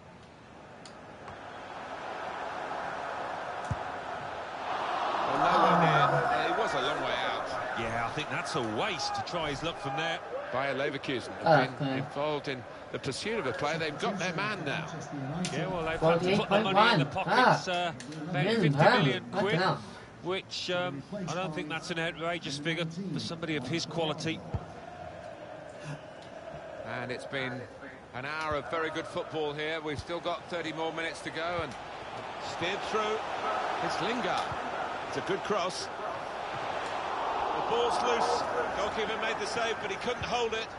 Well, nowhere near. It was a long way out. Yeah, I think that's a waste to try his luck from there. Bayer Leverkusen have Ah, been okay. involved in the pursuit of a player. They've got their man now. Yeah, well, they've had to put the money in the pockets, uh, about fifty million quid, which um, I don't think that's an outrageous figure for somebody of his quality. And it's been an hour of very good football here. We've still got thirty more minutes to go, and steered through. It's Lingard. It's a good cross. The ball's loose. Goalkeeper made the save, but he couldn't hold it.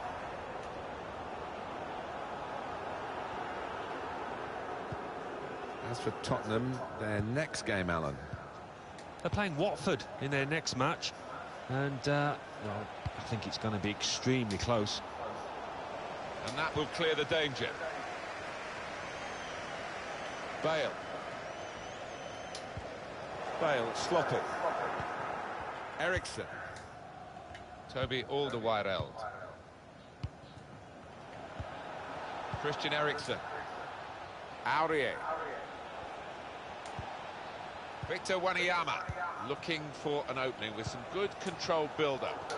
As for Tottenham, their next game, Alan. They're playing Watford in their next match, and uh, well, I think it's going to be extremely close. And that will clear the danger. Bale. Bale, sloppy. Eriksson. Toby Alderweireld. Christian Eriksen. Aurier. Victor Wanyama looking for an opening with some good controlled build-up.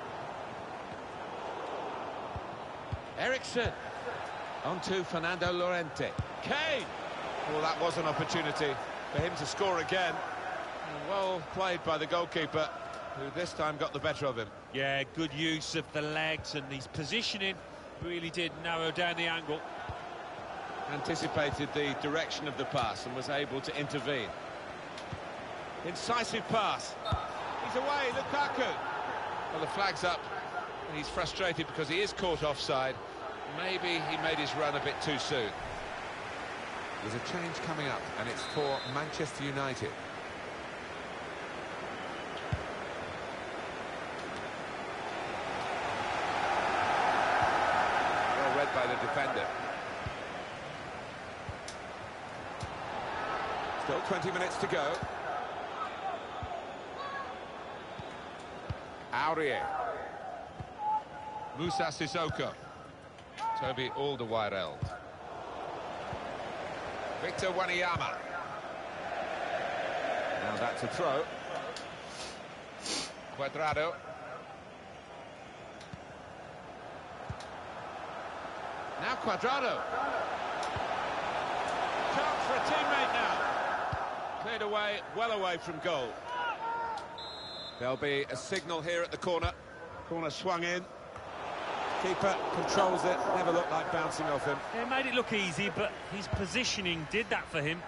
Eriksson. On to Fernando Llorente. Kane. Well, that was an opportunity for him to score again. And well played by the goalkeeper, who this time got the better of him. Yeah, good use of the legs, and his positioning really did narrow down the angle. Anticipated the direction of the pass and was able to intervene. Incisive pass. He's away, Lukaku. Well, the flag's up, and he's frustrated because he is caught offside. Maybe he made his run a bit too soon. There's a change coming up, and it's for Manchester United. Well read by the defender. Still twenty minutes to go. Aurier. Moussa Sissoko. Toby Alderweireld. Victor Wanyama. Now that's a throw. Cuadrado. Now Cuadrado. Chance for a teammate now. Cleared away, well away from goal. There'll be a signal here at the corner. Corner swung in. Keeper controls it, never looked like bouncing off him. It made it look easy, but his positioning did that for him.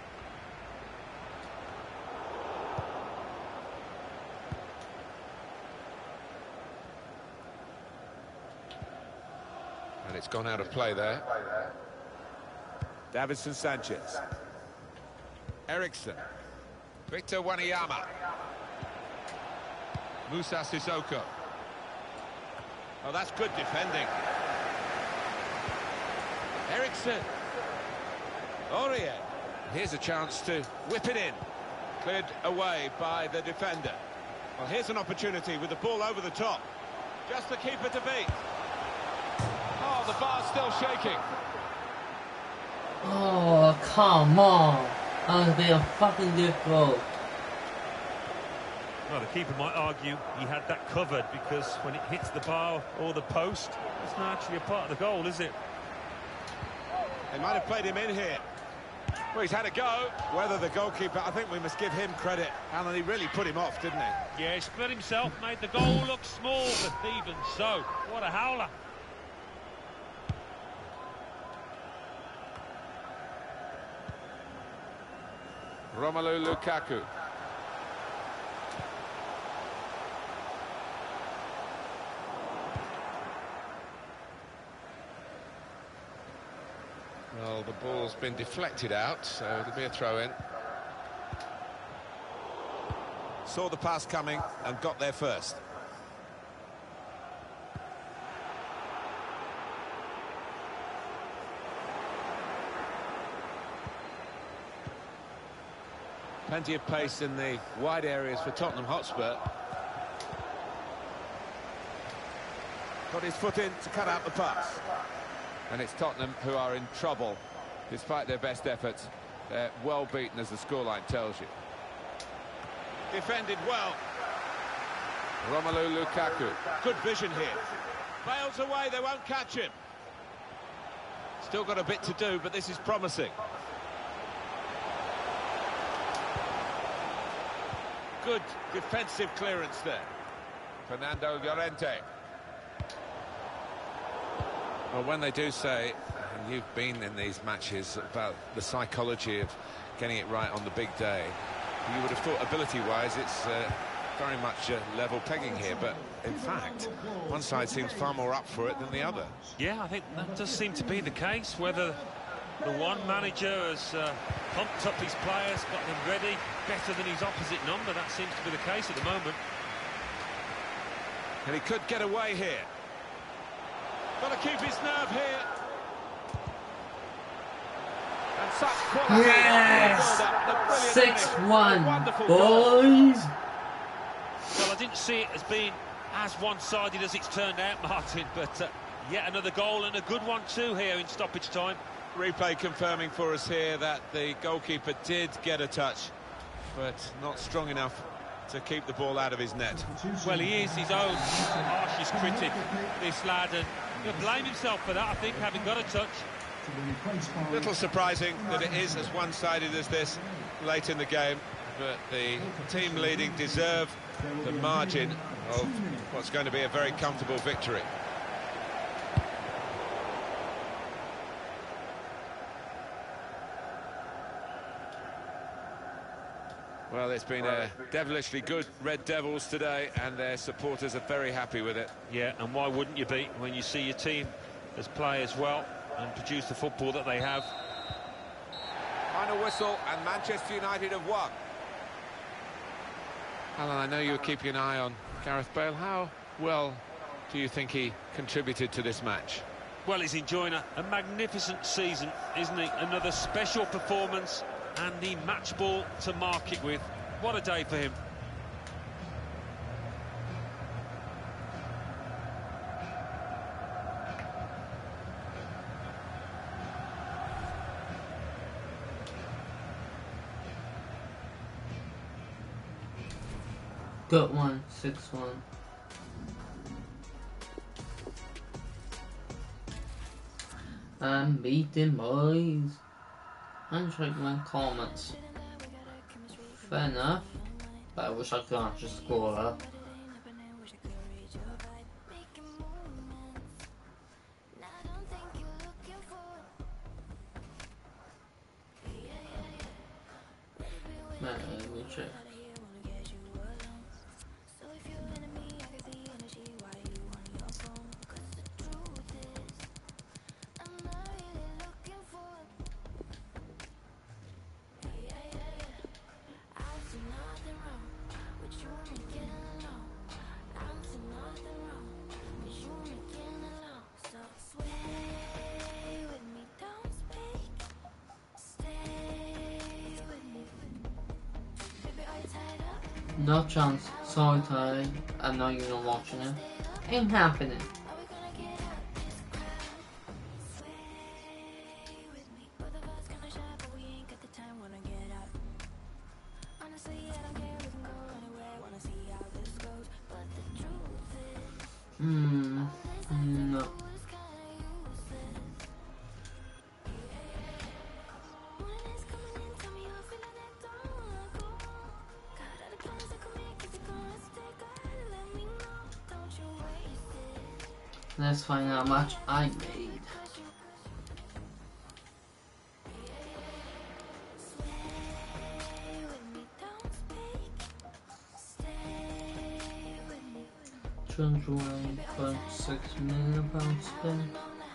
And it's gone out of play there. Davinson Sanchez. Eriksson. Victor Wanyama. Moussa Sissoko. Oh, that's good defending. Eriksson. Aurier. Here's a chance to whip it in. Cleared away by the defender. Well, here's an opportunity with the ball over the top. Just the keeper to beat. Oh, the bar's still shaking. Oh, come on. That was being fucking difficult. Well, the keeper might argue he had that covered because when it hits the bar or the post, it's not actually a part of the goal, is it? They might have played him in here. Well, he's had a go. Whether the goalkeeper, I think we must give him credit. Alan, he really put him off, didn't he? Yeah, he split himself, made the goal look small, but even so, what a howler. Romelu Lukaku. Well, the ball's been deflected out, so it'll be a throw-in. Saw the pass coming and got there first. Plenty of pace in the wide areas for Tottenham Hotspur. Got his foot in to cut out the pass. And it's Tottenham who are in trouble. Despite their best efforts, they're well beaten, as the scoreline tells you. Defended well. Romelu Lukaku. Good vision here. Bails away, they won't catch him. Still got a bit to do, but this is promising. Good defensive clearance there. Fernando Llorente. Well, when they do say, and you've been in these matches, about the psychology of getting it right on the big day, you would have thought ability-wise it's uh, very much uh, level pegging here, but in fact, one side seems far more up for it than the other. Yeah, I think that does seem to be the case, whether the one manager has uh, pumped up his players, got them ready, better than his opposite number. That seems to be the case at the moment. And he could get away here. Got to keep his nerve here. And such quality. Yes! six one, boys! Well, I didn't see it as being as one-sided as it's turned out, Martin, but uh, yet another goal, and a good one too here in stoppage time. Replay confirming for us here that the goalkeeper did get a touch, but not strong enough to keep the ball out of his net. Well, he is his own harshest critic, this lad, and he'll blame himself for that, I think, having got a touch. Little surprising that it is as one-sided as this late in the game, but the team leading deserve the margin of what's going to be a very comfortable victory. Well, it's been a devilishly good Red Devils today, and their supporters are very happy with it. Yeah, and why wouldn't you be when you see your team as play as well and produce the football that they have? Final whistle, and Manchester United have won. Alan, I know you were keeping an eye on Gareth Bale. How well do you think he contributed to this match? Well, he's enjoying a, a magnificent season, isn't he? Another special performance, and the match ball to mark it with. What a day for him. Got one, six one. I'm beating, boys. Handshake my comments. Fair enough. But I wish I could actually score up. Man, let me check. No chance. Sorry, Ty. I know you're not watching it. Ain't happening. Hmm. No. Let's find out how much I made. two hundred one point six million pounds spent.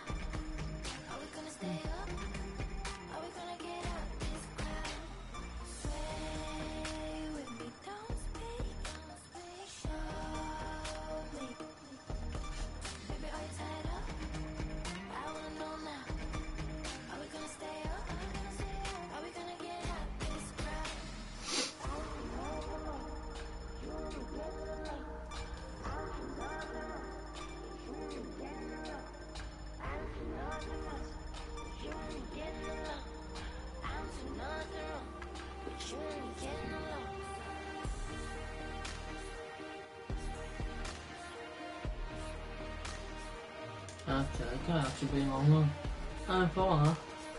Okay, I can actually be on one. I'm fine.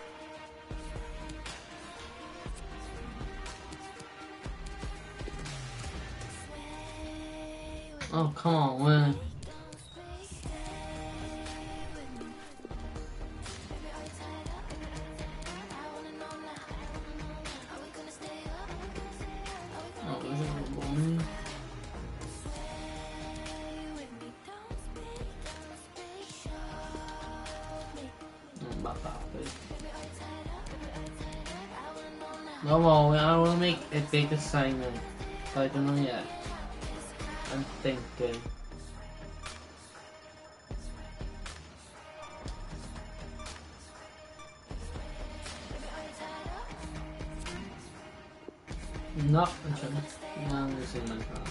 Oh, come on, win. Oh, there's a bomb. No more, I want to make a big assignment, so I don't know yet. I'm thinking. No, I'm trying to. No, I'm using my phone.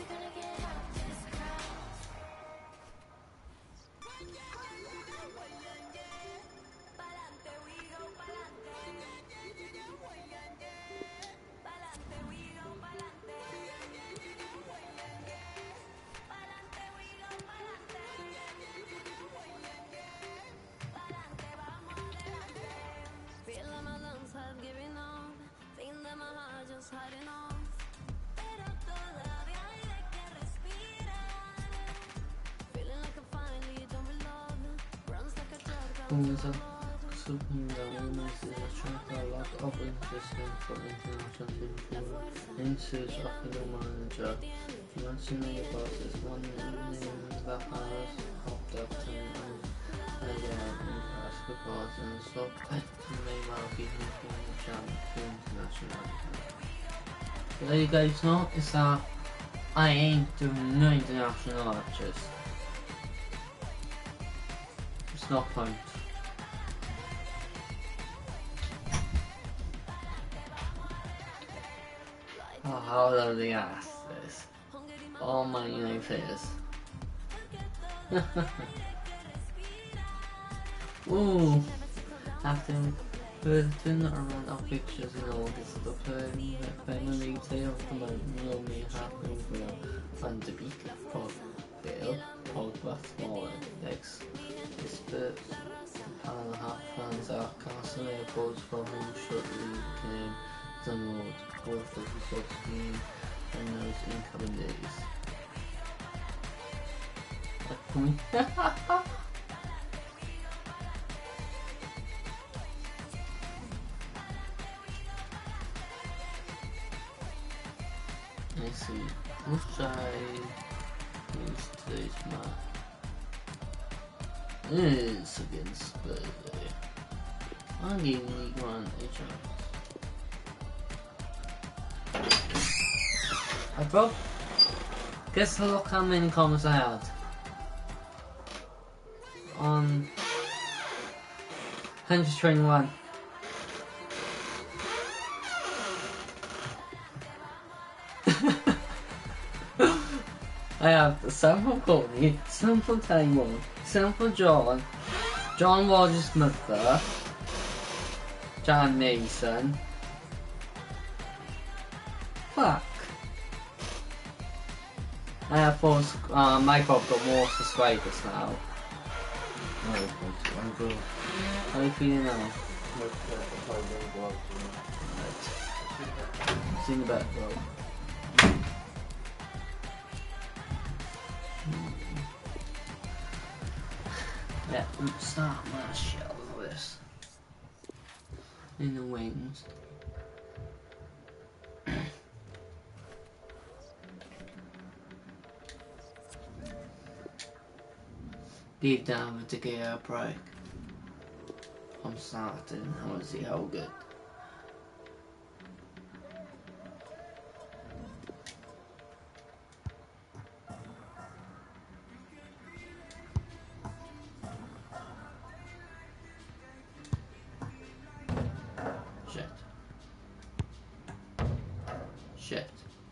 There's a something that reminds me of trying a lot of interesting for international people. In search of the manager, mentioning the process, one name that has popped up to me and again in past reports and so it may well be making the jump to international. But there you guys know is that I ain't doing no international matches. It's no point. Oh, how do they ask this? All my universe. Ooh, after putting around our pictures and all this stuff, I'm finally say of the moment me happening for and the beat for Dale, Pogba, Smaller, Dex, Spurs, and half fans are casting airports for whom shortly came download both of the results game and those incoming days. Like me. I see. Which side is today's map? It's against Spurs. I'm giving League One a chance. I broke. Guess look how many comments I had on one hundred twenty-one. I have some from Courtney, some from Taiwan, some from John, John Rogers' mother, John Mason. Fuck. Uh, for uh, Minecraft got more subscribers now. Oh, I'm good. How are you feeling now? Right. Sing about though. Yeah, start my shell with this. In the wings. Deep down with the gear break. I'm starting. I want to see how good. Shit. Shit.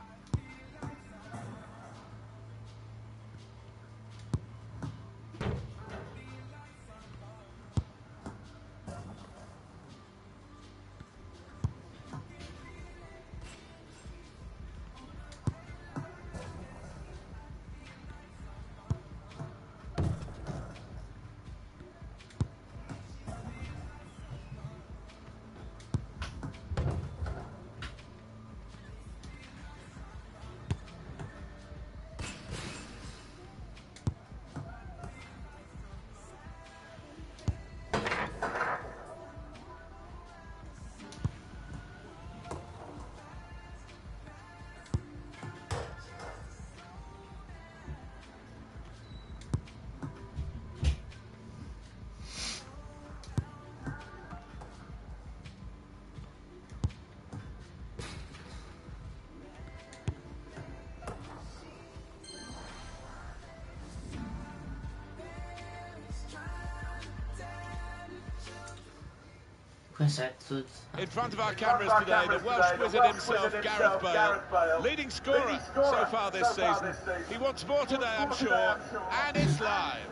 In front of our cameras today, the Welsh wizard himself, Gareth Bale, leading scorer so far this season. He wants more today, I'm sure, and it's live.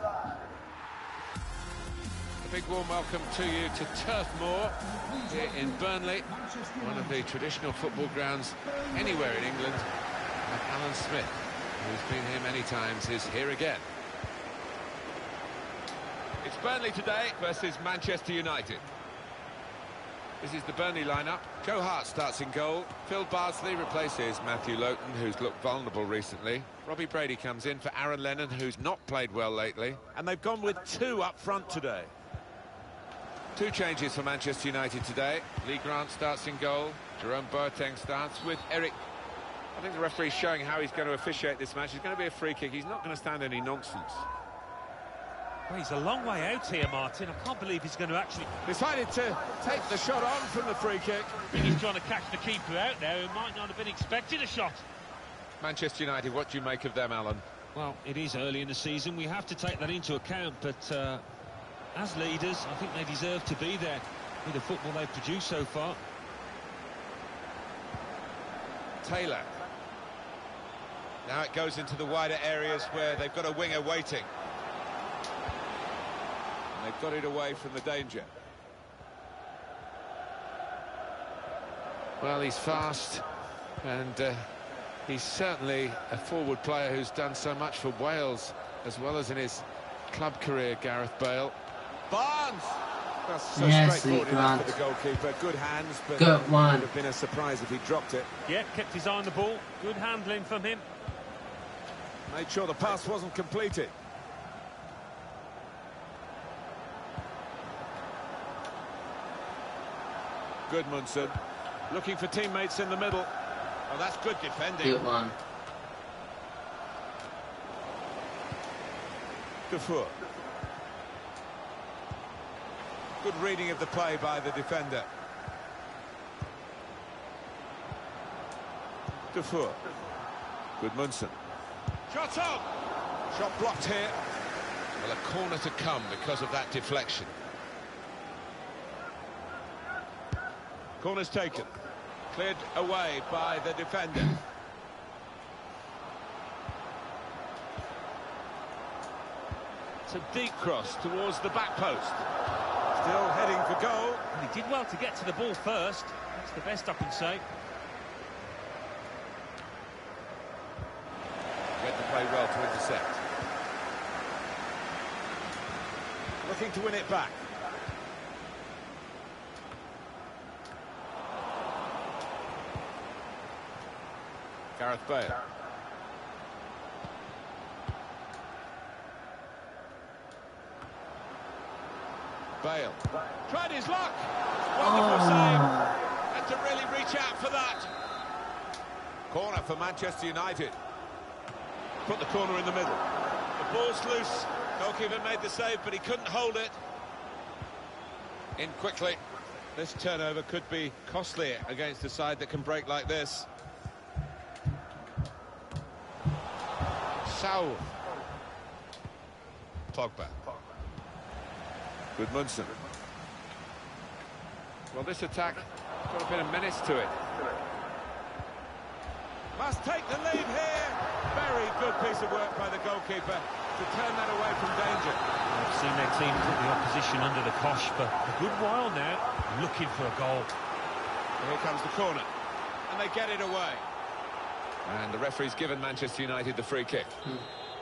A big warm welcome to you to Turf Moor here in Burnley, one of the traditional football grounds anywhere in England. And Alan Smith, who's been here many times, is here again. It's Burnley today versus Manchester United. This is the Burnley lineup. Joe Hart starts in goal. Phil Bardsley replaces Matthew Lowton, who's looked vulnerable recently. Robbie Brady comes in for Aaron Lennon, who's not played well lately. And they've gone with two up front today. Two changes for Manchester United today. Lee Grant starts in goal. Jerome Boateng starts with Eric. I think the referee's showing how he's going to officiate this match. It's going to be a free kick. He's not going to stand any nonsense. Well, he's a long way out here, Martin. I can't believe he's going to actually... Decided to take the shot on from the free kick. I think he's trying to catch the keeper out there, who might not have been expecting a shot. Manchester United, what do you make of them, Alan? Well, it is early in the season. We have to take that into account, but uh, as leaders, I think they deserve to be there with the football they've produced so far. Taylor. Now it goes into the wider areas where they've got a winger waiting. And they've got it away from the danger. Well, he's fast, and uh, he's certainly a forward player who's done so much for Wales, as well as in his club career, Gareth Bale. Barnes! That's so yes, straightforward Lee enough Grant. for the goalkeeper. Good hands, but Good it one. would have been a surprise if he dropped it. Yeah, kept his eye on the ball. Good handling from him. Made sure the pass wasn't completed. Goodmanson looking for teammates in the middle. Oh, that's good defending. Good one. Dufour. Good reading of the play by the defender. Dufour. Goodmanson. Shot on! Shot blocked here. Well, a corner to come because of that deflection. Corner's taken. Cleared away by the defender. It's a deep cross towards the back post. Still heading for goal. And he did well to get to the ball first. That's the best I can say. Read the play well to intercept. Looking to win it back. Gareth Bale. Bale. Tried his luck. Wonderful Oh. save. Had to really reach out for that. Corner for Manchester United. Put the corner in the middle. The ball's loose. Goalkeeper made the save, but he couldn't hold it. In quickly. This turnover could be costly against a side that can break like this. Saul. Pogba. Gudmundsson. Well, this attack has got a bit of menace to it. Must take the lead here. Very good piece of work by the goalkeeper to turn that away from danger. I've seen their team put the opposition under the cosh for a good while now, looking for a goal. Here comes the corner, and they get it away. And the referee's given Manchester United the free kick. Hmm.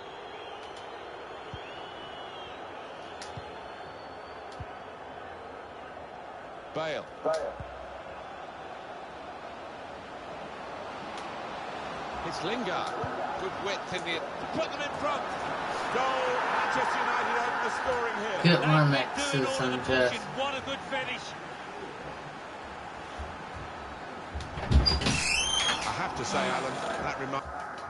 Bale. It's Lingard. Good width in the... to put them in front. Goal. Manchester United open the scoring here. Good one, They've been doing Alexis all the Sanchez. pushing. What a good finish. I have to say, Alan, that reminds...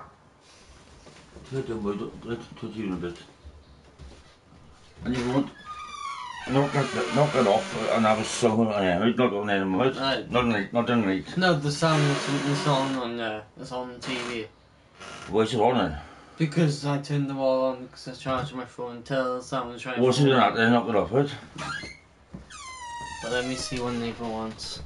Hit him with it to tune a bit. And you want knock it, knock it off and have a song on it. Not on any right? Right. Not on not on it. No, the sound is on on there. It's on T V. What's it on it? Because I turned the wall on because I charged my phone until someone trying What's it on? They knock it off it. But let me see one neighbour wants.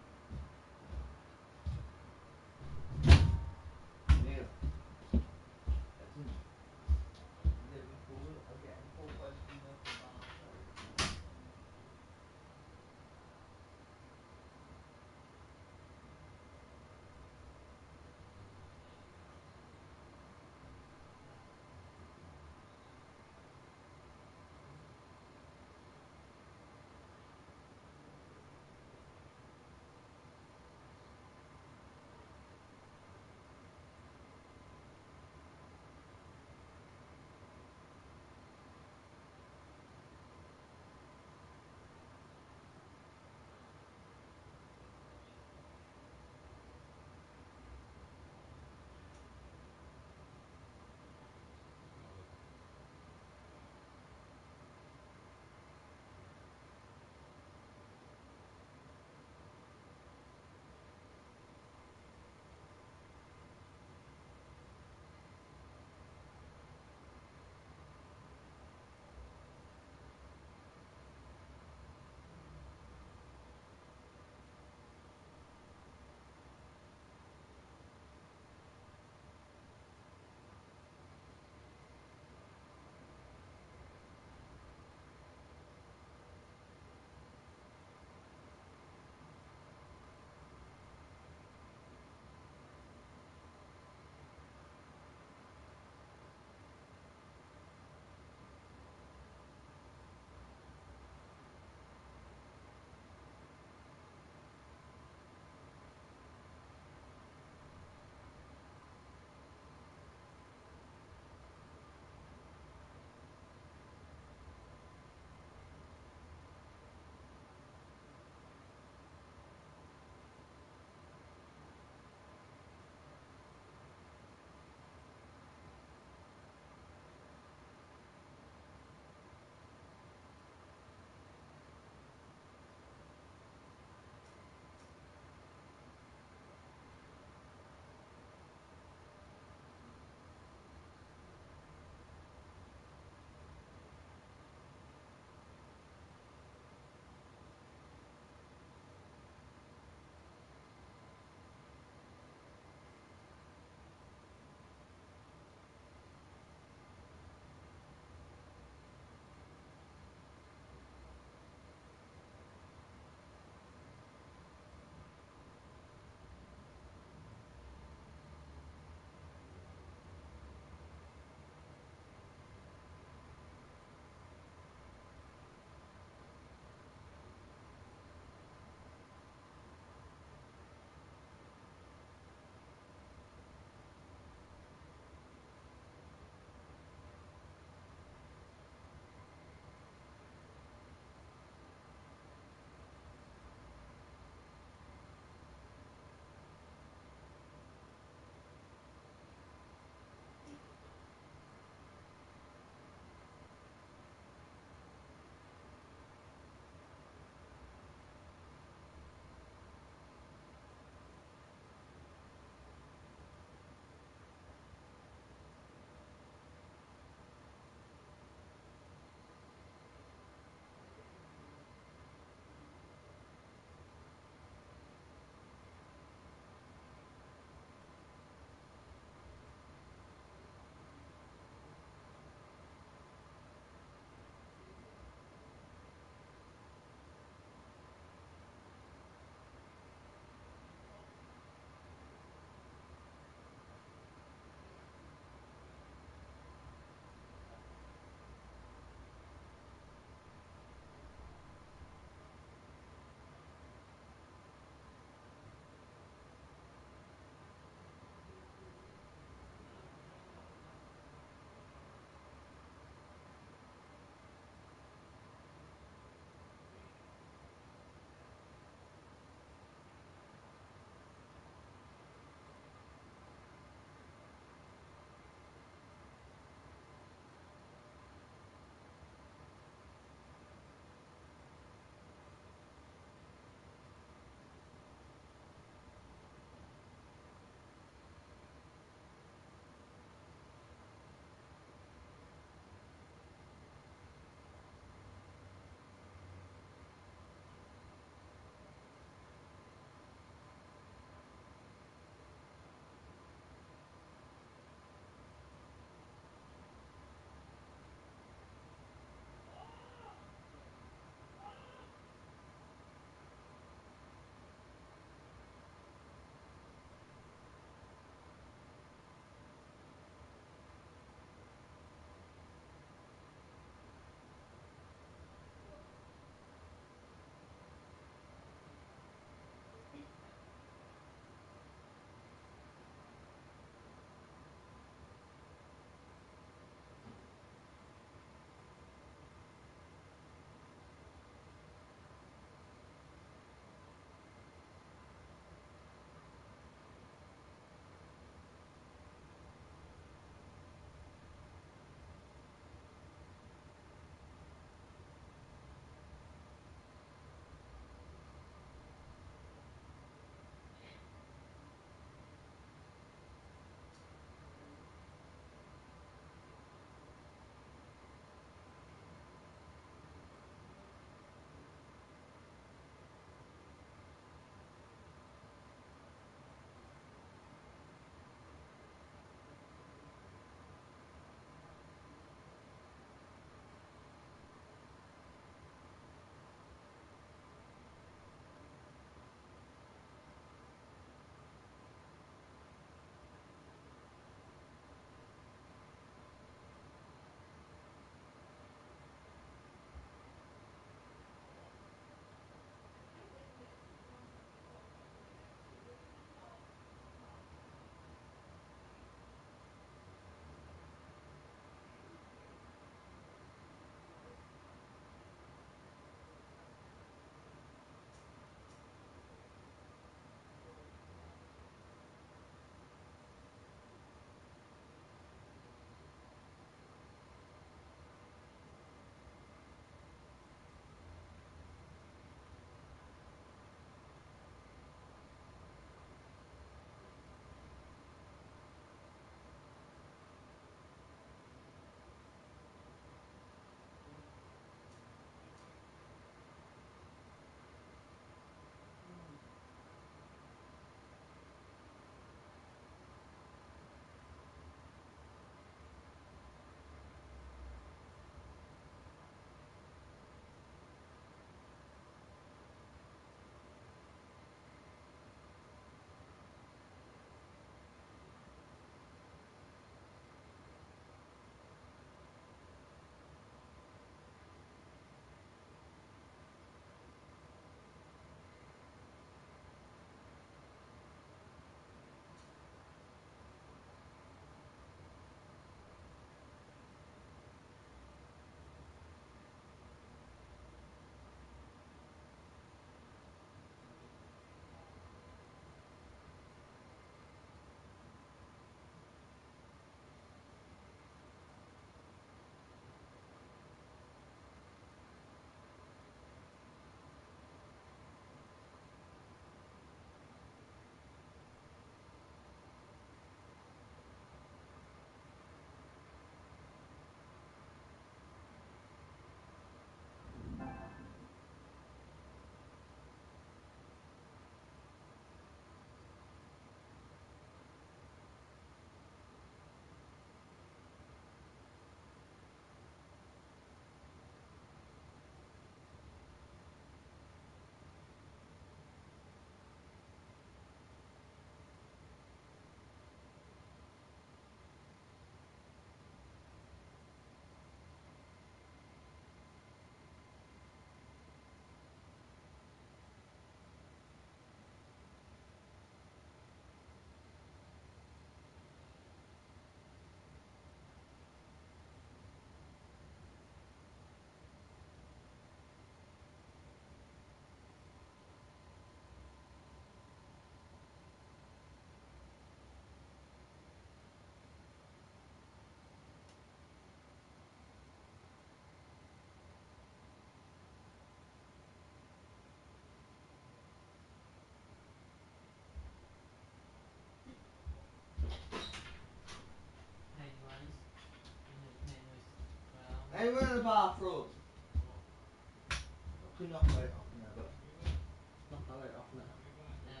Anywhere in the bathroom. I can knock the light off now, but knock the light off now. Yeah.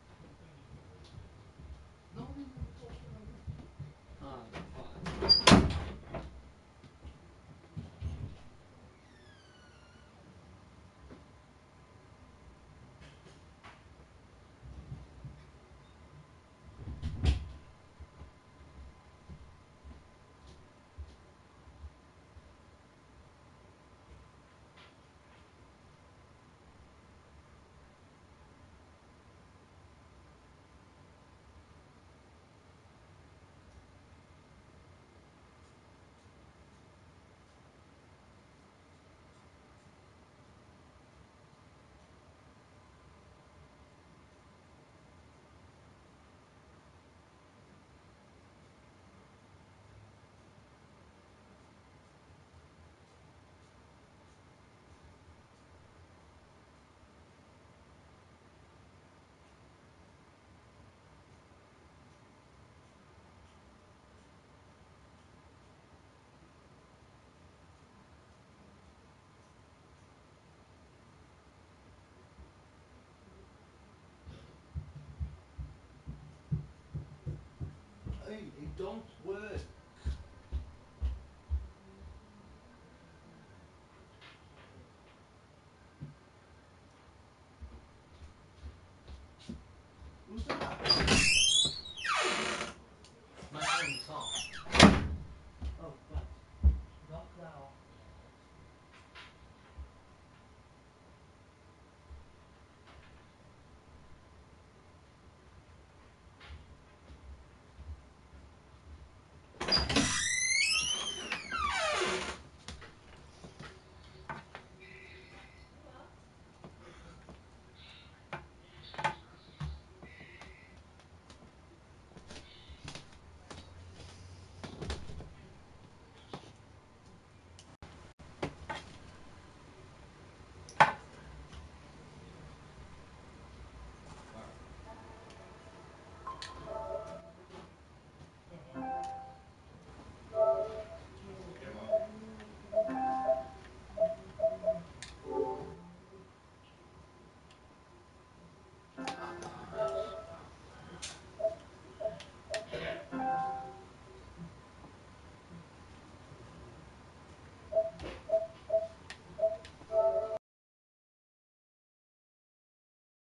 No, no, no, no. Ah, fine. Hey, it don't work.